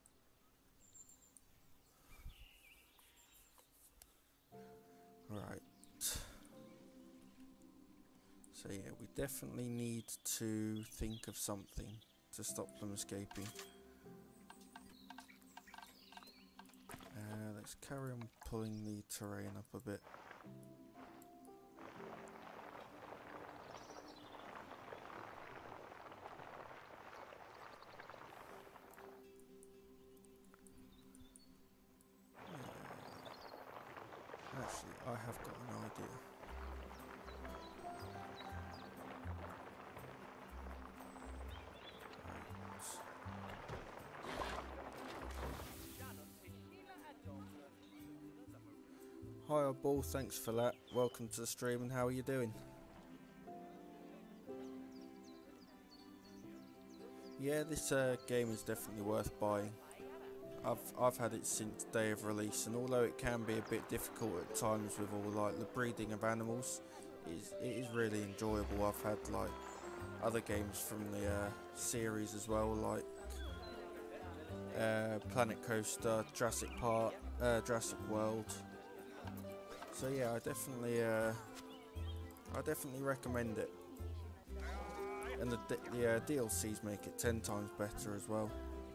Speaker 1: Right. So yeah, we definitely need to think of something to stop them escaping. Uh, let's carry on pulling the terrain up a bit. Uh, actually, I have got an idea. Hi Ball, thanks for that. Welcome to the stream, and how are you doing? Yeah, this uh, game is definitely worth buying. I've I've had it since day of release, and although it can be a bit difficult at times with all like the breeding of animals, it is, it is really enjoyable. I've had like other games from the uh, series as well, like uh, Planet Coaster, Jurassic Park, uh, Jurassic World. So yeah, I definitely uh, I definitely recommend it. And the, the uh, D L Cs make it ten times better as well.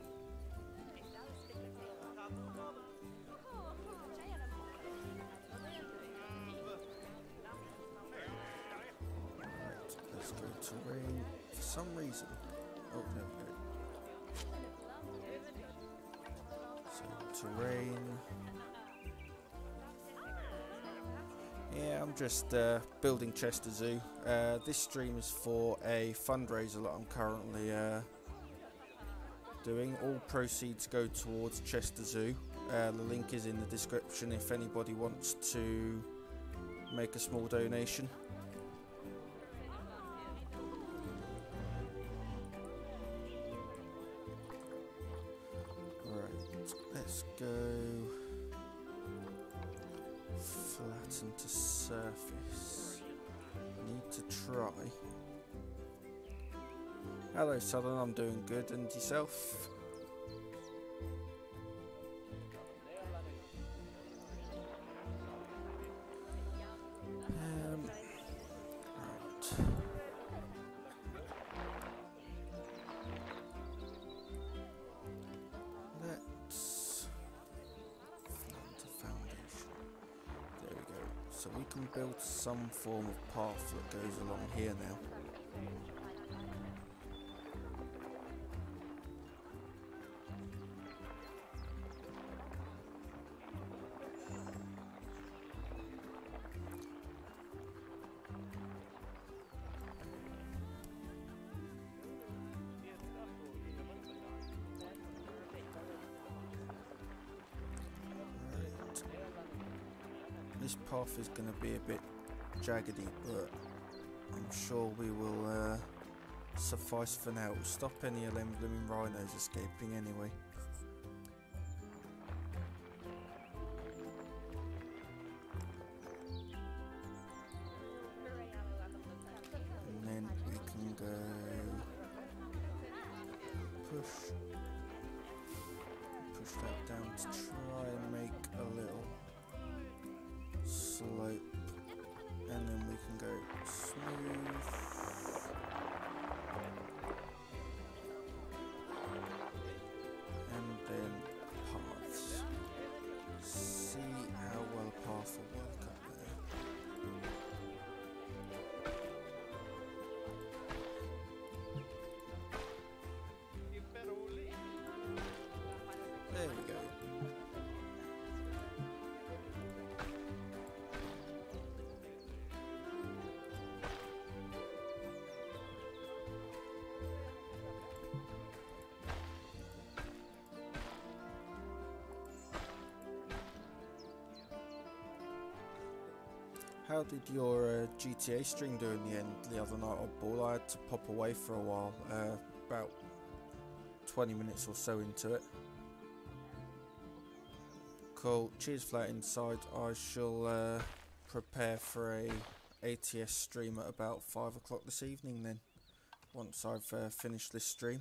Speaker 1: Right, let's go terrain. For some reason, oh there we go. So terrain. Yeah, I'm just uh, building Chester Zoo. Uh, this stream is for a fundraiser that I'm currently uh, doing. All proceeds go towards Chester Zoo. Uh, the link is in the description if anybody wants to make a small donation. Right, let's go flatten to surface. Need to try. Hello Southern, I'm doing good, and yourself? Um, right. Let's plant a foundation. There we go. So we can build some form of path that goes along here now. This path is going to be a bit jaggedy, but I'm sure we will uh, suffice for now. It'll stop any of them blooming rhinos escaping anyway. And then we can go push, push that down to try and make a little slope, and then we can go smooth. And then paths. See how well a path will work up there. There we go. How did your uh, G T A stream do in the end the other night, Oddball? I had to pop away for a while, uh, about twenty minutes or so into it. Cool, cheers for that inside. I shall uh, prepare for a A T S stream at about five o'clock this evening then, once I've uh, finished this stream.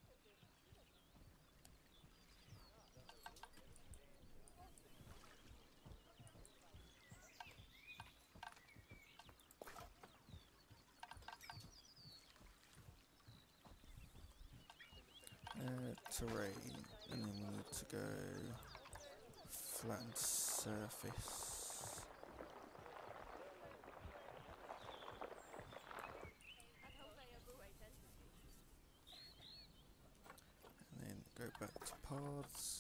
Speaker 1: Uh, terrain, and then we need to go flattened surface. And then go back to paths.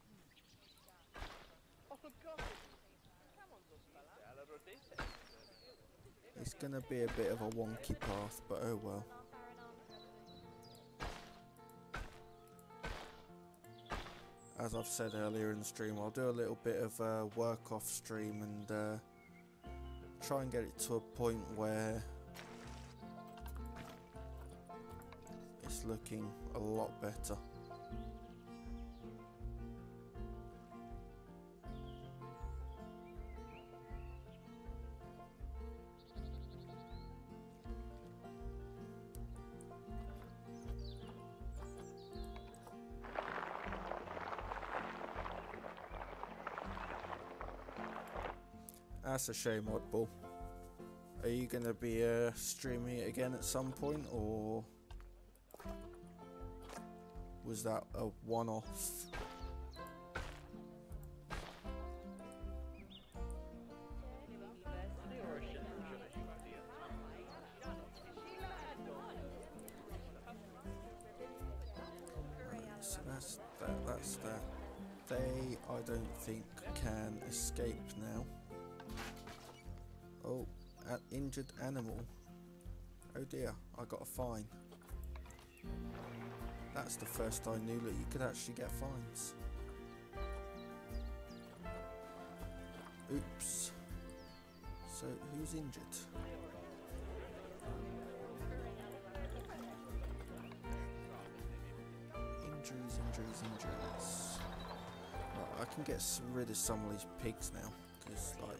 Speaker 1: It's gonna be a bit of a wonky path, but oh well. As I've said earlier in the stream, I'll do a little bit of uh, work off stream and uh, try and get it to a point where it's looking a lot better. That's a shame, Oddball. Are you going to be uh, streaming it again at some point, or was that a one-off? Right, so that's that, that's that. They, I don't think, can escape now. Oh, an injured animal. Oh dear, I got a fine. That's the first I knew that you could actually get fines. Oops. So, who's injured? Injuries, injuries, injuries. Right, I can get rid of some of these pigs now, because, like,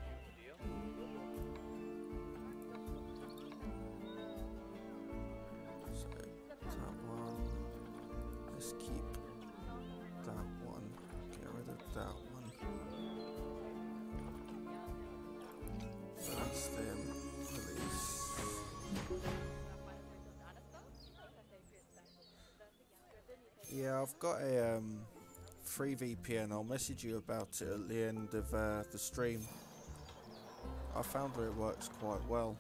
Speaker 1: yeah, I've got a um, free V P N. I'll message you about it at the end of uh, the stream. I found that it works quite well.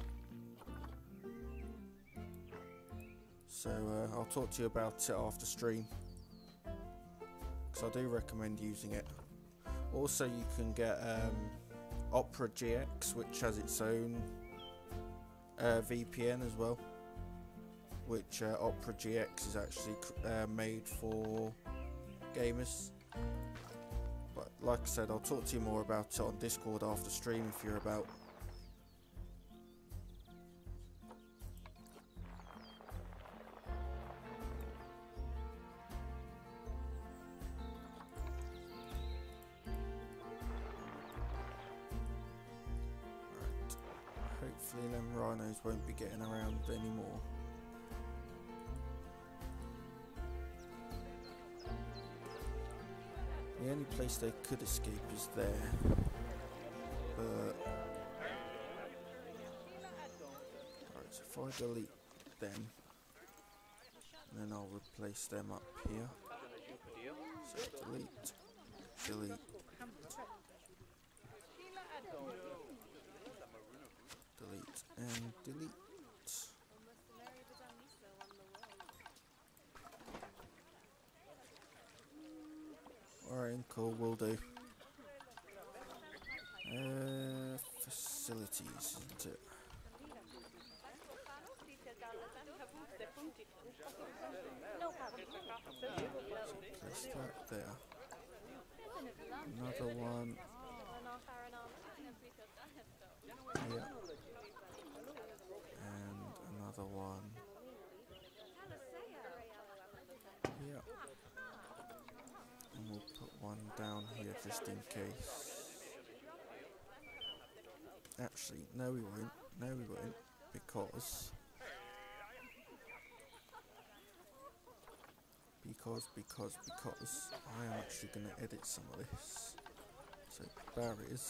Speaker 1: So uh, I'll talk to you about it after stream, because I do recommend using it. Also, you can get um, Opera G X, which has its own uh, V P N as well. Which uh, Opera G X is actually uh, made for gamers. But like I said, I'll talk to you more about it on Discord after stream if you're about. Right. Hopefully them rhinos won't be getting around anymore. The only place they could escape is there, but alright, so if I delete them, then I'll replace them up here. So delete, delete, delete, and delete. Alright, cool, will do. Uh, facilities, isn't it? Place that there. Another one. Yeah. And another one. Yeah. And we'll put one down here just in case. Actually, no we won't. No we won't. Because... Because, because, because I am actually going to edit some of this. So, barriers.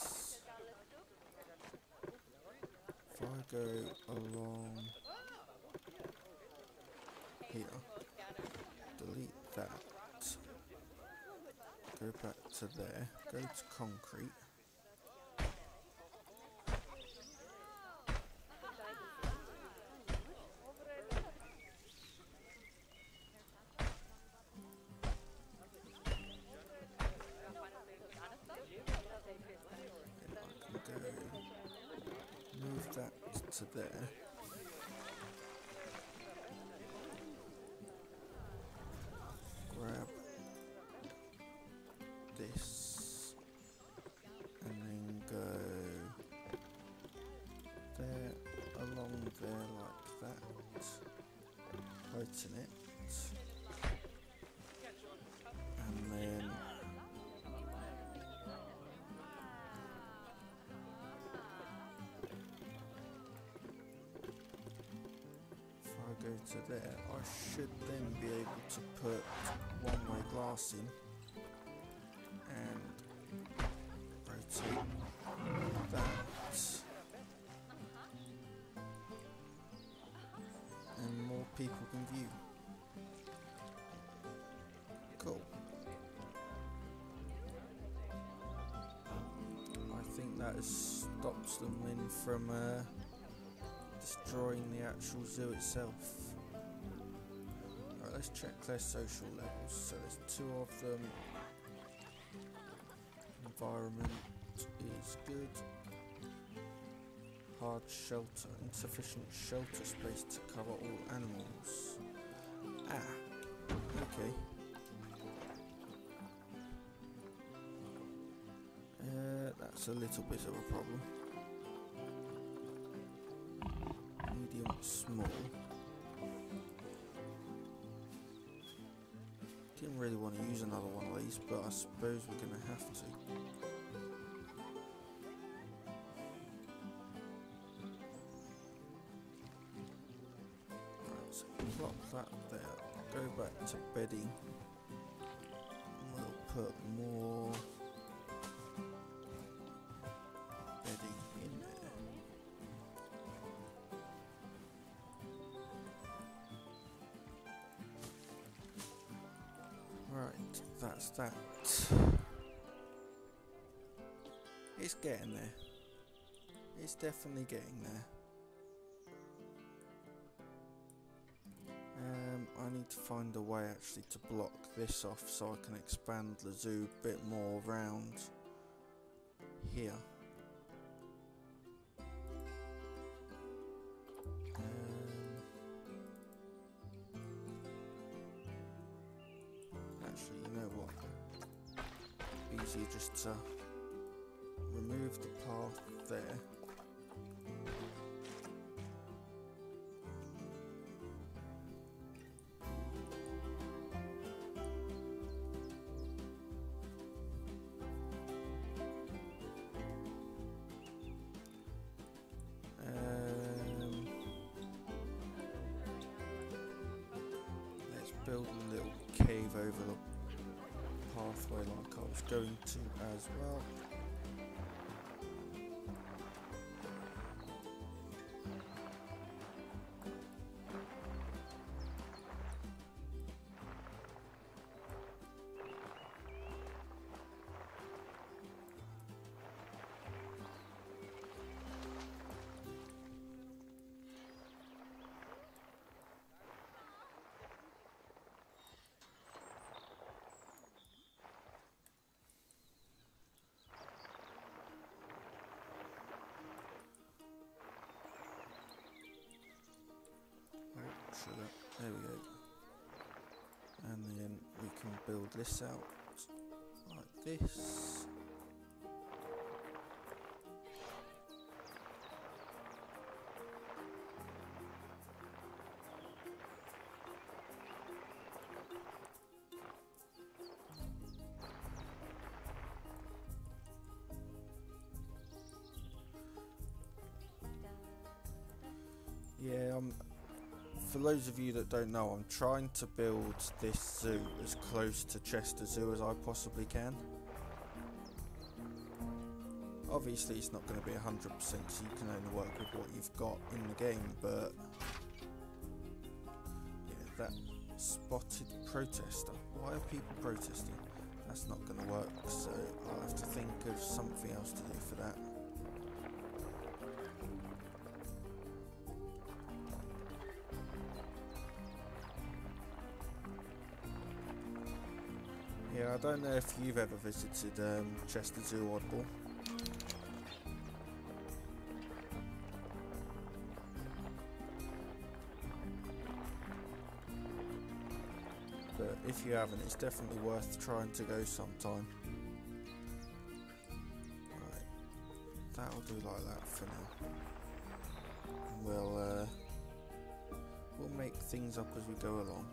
Speaker 1: If I go along here, delete that. Go back to there, go to concrete. And I can go move that to there. Grab this and then go there, along there like that, tighten it, and then if I go to there, I should then be able to put one-way glass in and rotate that, and more people can view. Cool. I think that has stopped them in from uh, destroying the actual zoo itself. Alright, let's check their social levels. So there's two of them. Environment is good. Hard shelter, insufficient shelter space to cover all animals. Ah, okay. Uh, that's a little bit of a problem. Medium, small. Didn't really want to use another one of these, but I suppose we're going to have to. Right, so plop that there. Go back to bedding. We'll put more bedding in there. Right, that's that. It's getting there. It's definitely getting there. Um, I need to find a way actually to block this off so I can expand the zoo a bit more around here. Actually, you know what? Bees easier just to remove the path there. Um, let's build a little cave over the pathway like I was going to as well. Sugar. There we go. And then we can build this out like this. Yeah, um for those of you that don't know, I'm trying to build this zoo as close to Chester Zoo as I possibly can. Obviously it's not going to be one hundred percent, so you can only work with what you've got in the game, but yeah, that spotted protester. Why are people protesting? That's not going to work, so I'll have to think of something else to do for that. Yeah, I don't know if you've ever visited um, Chester Zoo Oddball. But if you haven't, it's definitely worth trying to go sometime. Right, that'll do like that for now. We'll, uh, we'll make things up as we go along.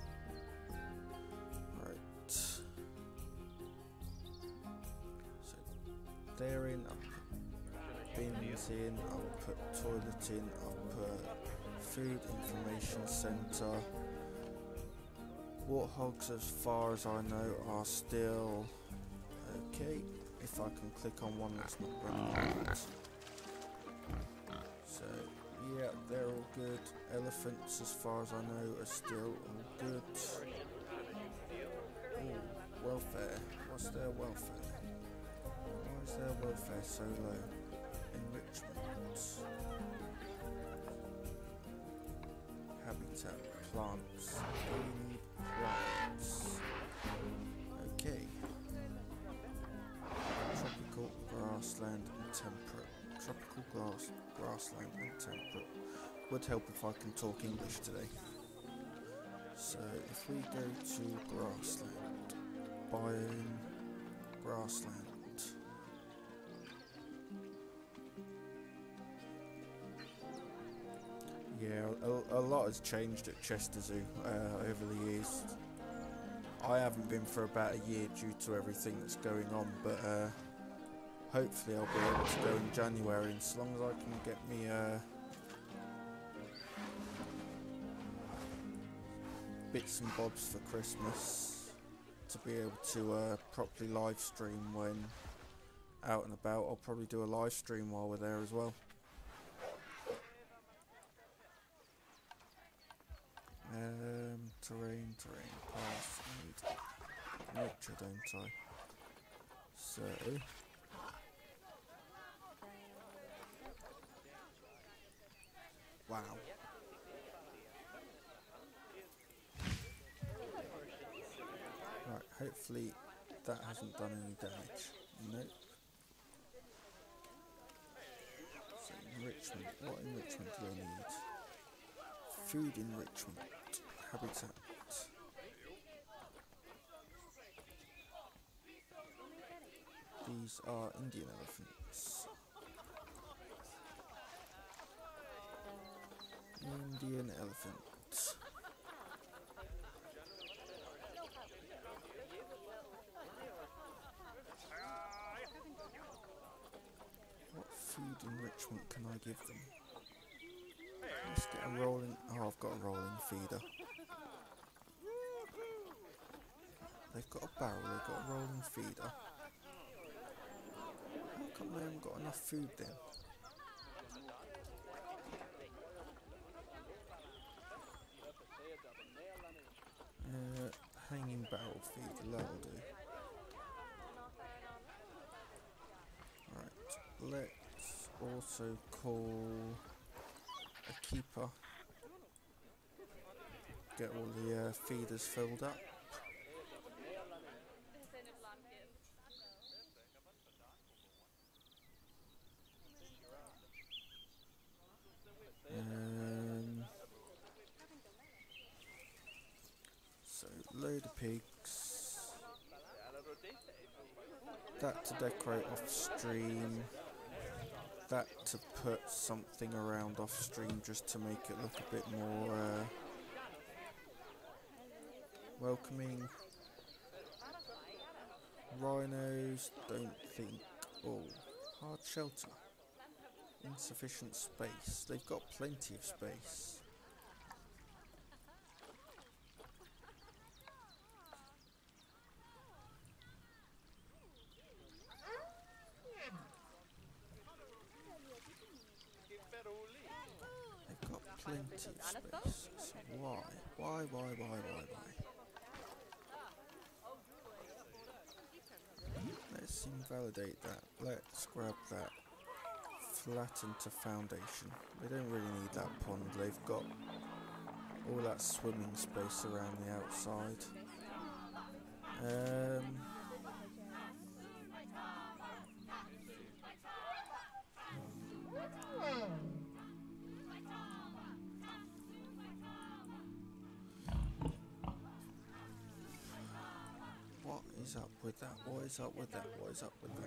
Speaker 1: There in, I'll put bins in, I'll put toilet in, I'll put food information centre. Warthogs, as far as I know, are still okay. If I can click on one that's not running yet. So yeah, they're all good. Elephants, as far as I know, are still all good. Ooh, welfare. What's their welfare? Why is their welfare so low? Enrichment. Habitat. Plants. We need plants. Okay. Tropical, grassland and temperate. Tropical grass, grassland and temperate. Would help if I can talk English today. So if we go to grassland, biome, grassland. Yeah, a, a lot has changed at Chester Zoo uh, over the years. I haven't been for about a year due to everything that's going on, but uh, hopefully I'll be able to go in January, and as long as I can get me uh, bits and bobs for Christmas to be able to uh, properly live stream when out and about. I'll probably do a live stream while we're there as well. Um, terrain, terrain, pass, need nature, don't I? So, wow. Right, hopefully that hasn't done any damage. Nope. So, enrichment. What enrichment do I need? Food enrichment. Habitat. these are Indian elephants. Indian elephant. What food enrichment can I give them? Let's get a rolling... Oh, I've got a rolling feeder. They've got a barrel, they've got a rolling feeder. How come they haven't got enough food then? Uh, hanging barrel feeder, that'll do. Right, let's also call a keeper. Get all the uh, feeders filled up. Um, so load of pigs. That to decorate off stream. That to put something around off stream just to make it look a bit more uh, welcoming. Rhinos, don't think. Oh, hard shelter. Insufficient space. They've got plenty of space. They've got plenty of space. So why? Why, why, why, why, why? Let's invalidate that. Let's grab that. Flatten to foundation. They don't really need that pond. They've got all that swimming space around the outside. Um, what is up with that? What is up with that? What is up with that?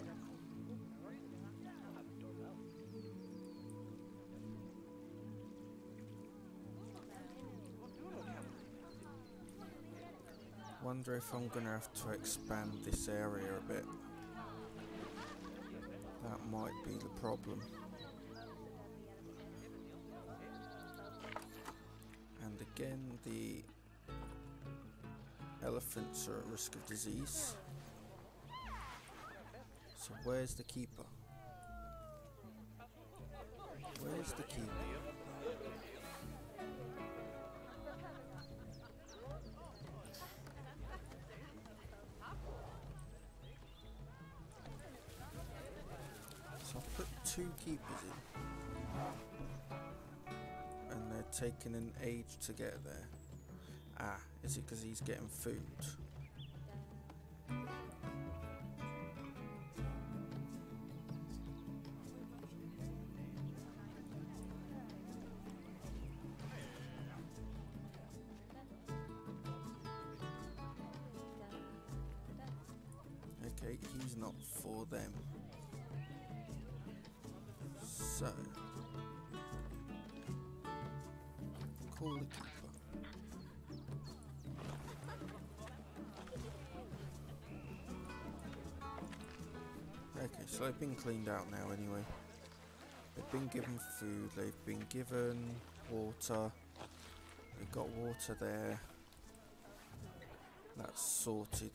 Speaker 1: Wonder if I'm gonna have to expand this area a bit. That might be the problem. And again, the elephants are at risk of disease. So where's the keeper? Where's the keeper? So I've put two keepers in. And they're taking an age to get there. Ah, is it because he's getting food? Okay, he's not for them. So, call the keeper. Okay, so they've been cleaned out now anyway. They've been given food, they've been given water. They've got water there. That's sorted.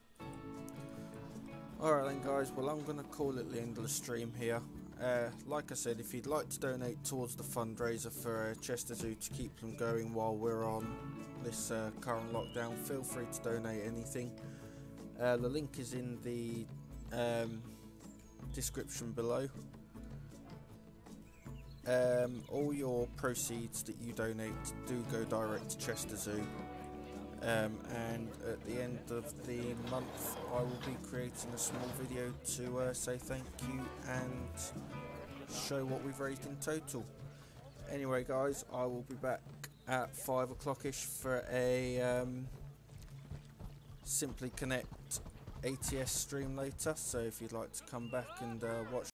Speaker 1: Alright then guys, well I'm going to call it the end of the stream here. Uh, like I said, if you'd like to donate towards the fundraiser for uh, Chester Zoo to keep them going while we're on this uh, current lockdown, feel free to donate anything. Uh, the link is in the um, description below. Um, all your proceeds that you donate do go direct to Chester Zoo. Um, and at the end of the month I will be creating a small video to uh, say thank you and show what we've raised in total. Anyway guys, I will be back at five o'clock ish for a um, Simply Connect A T S stream later, so if you'd like to come back and uh, watch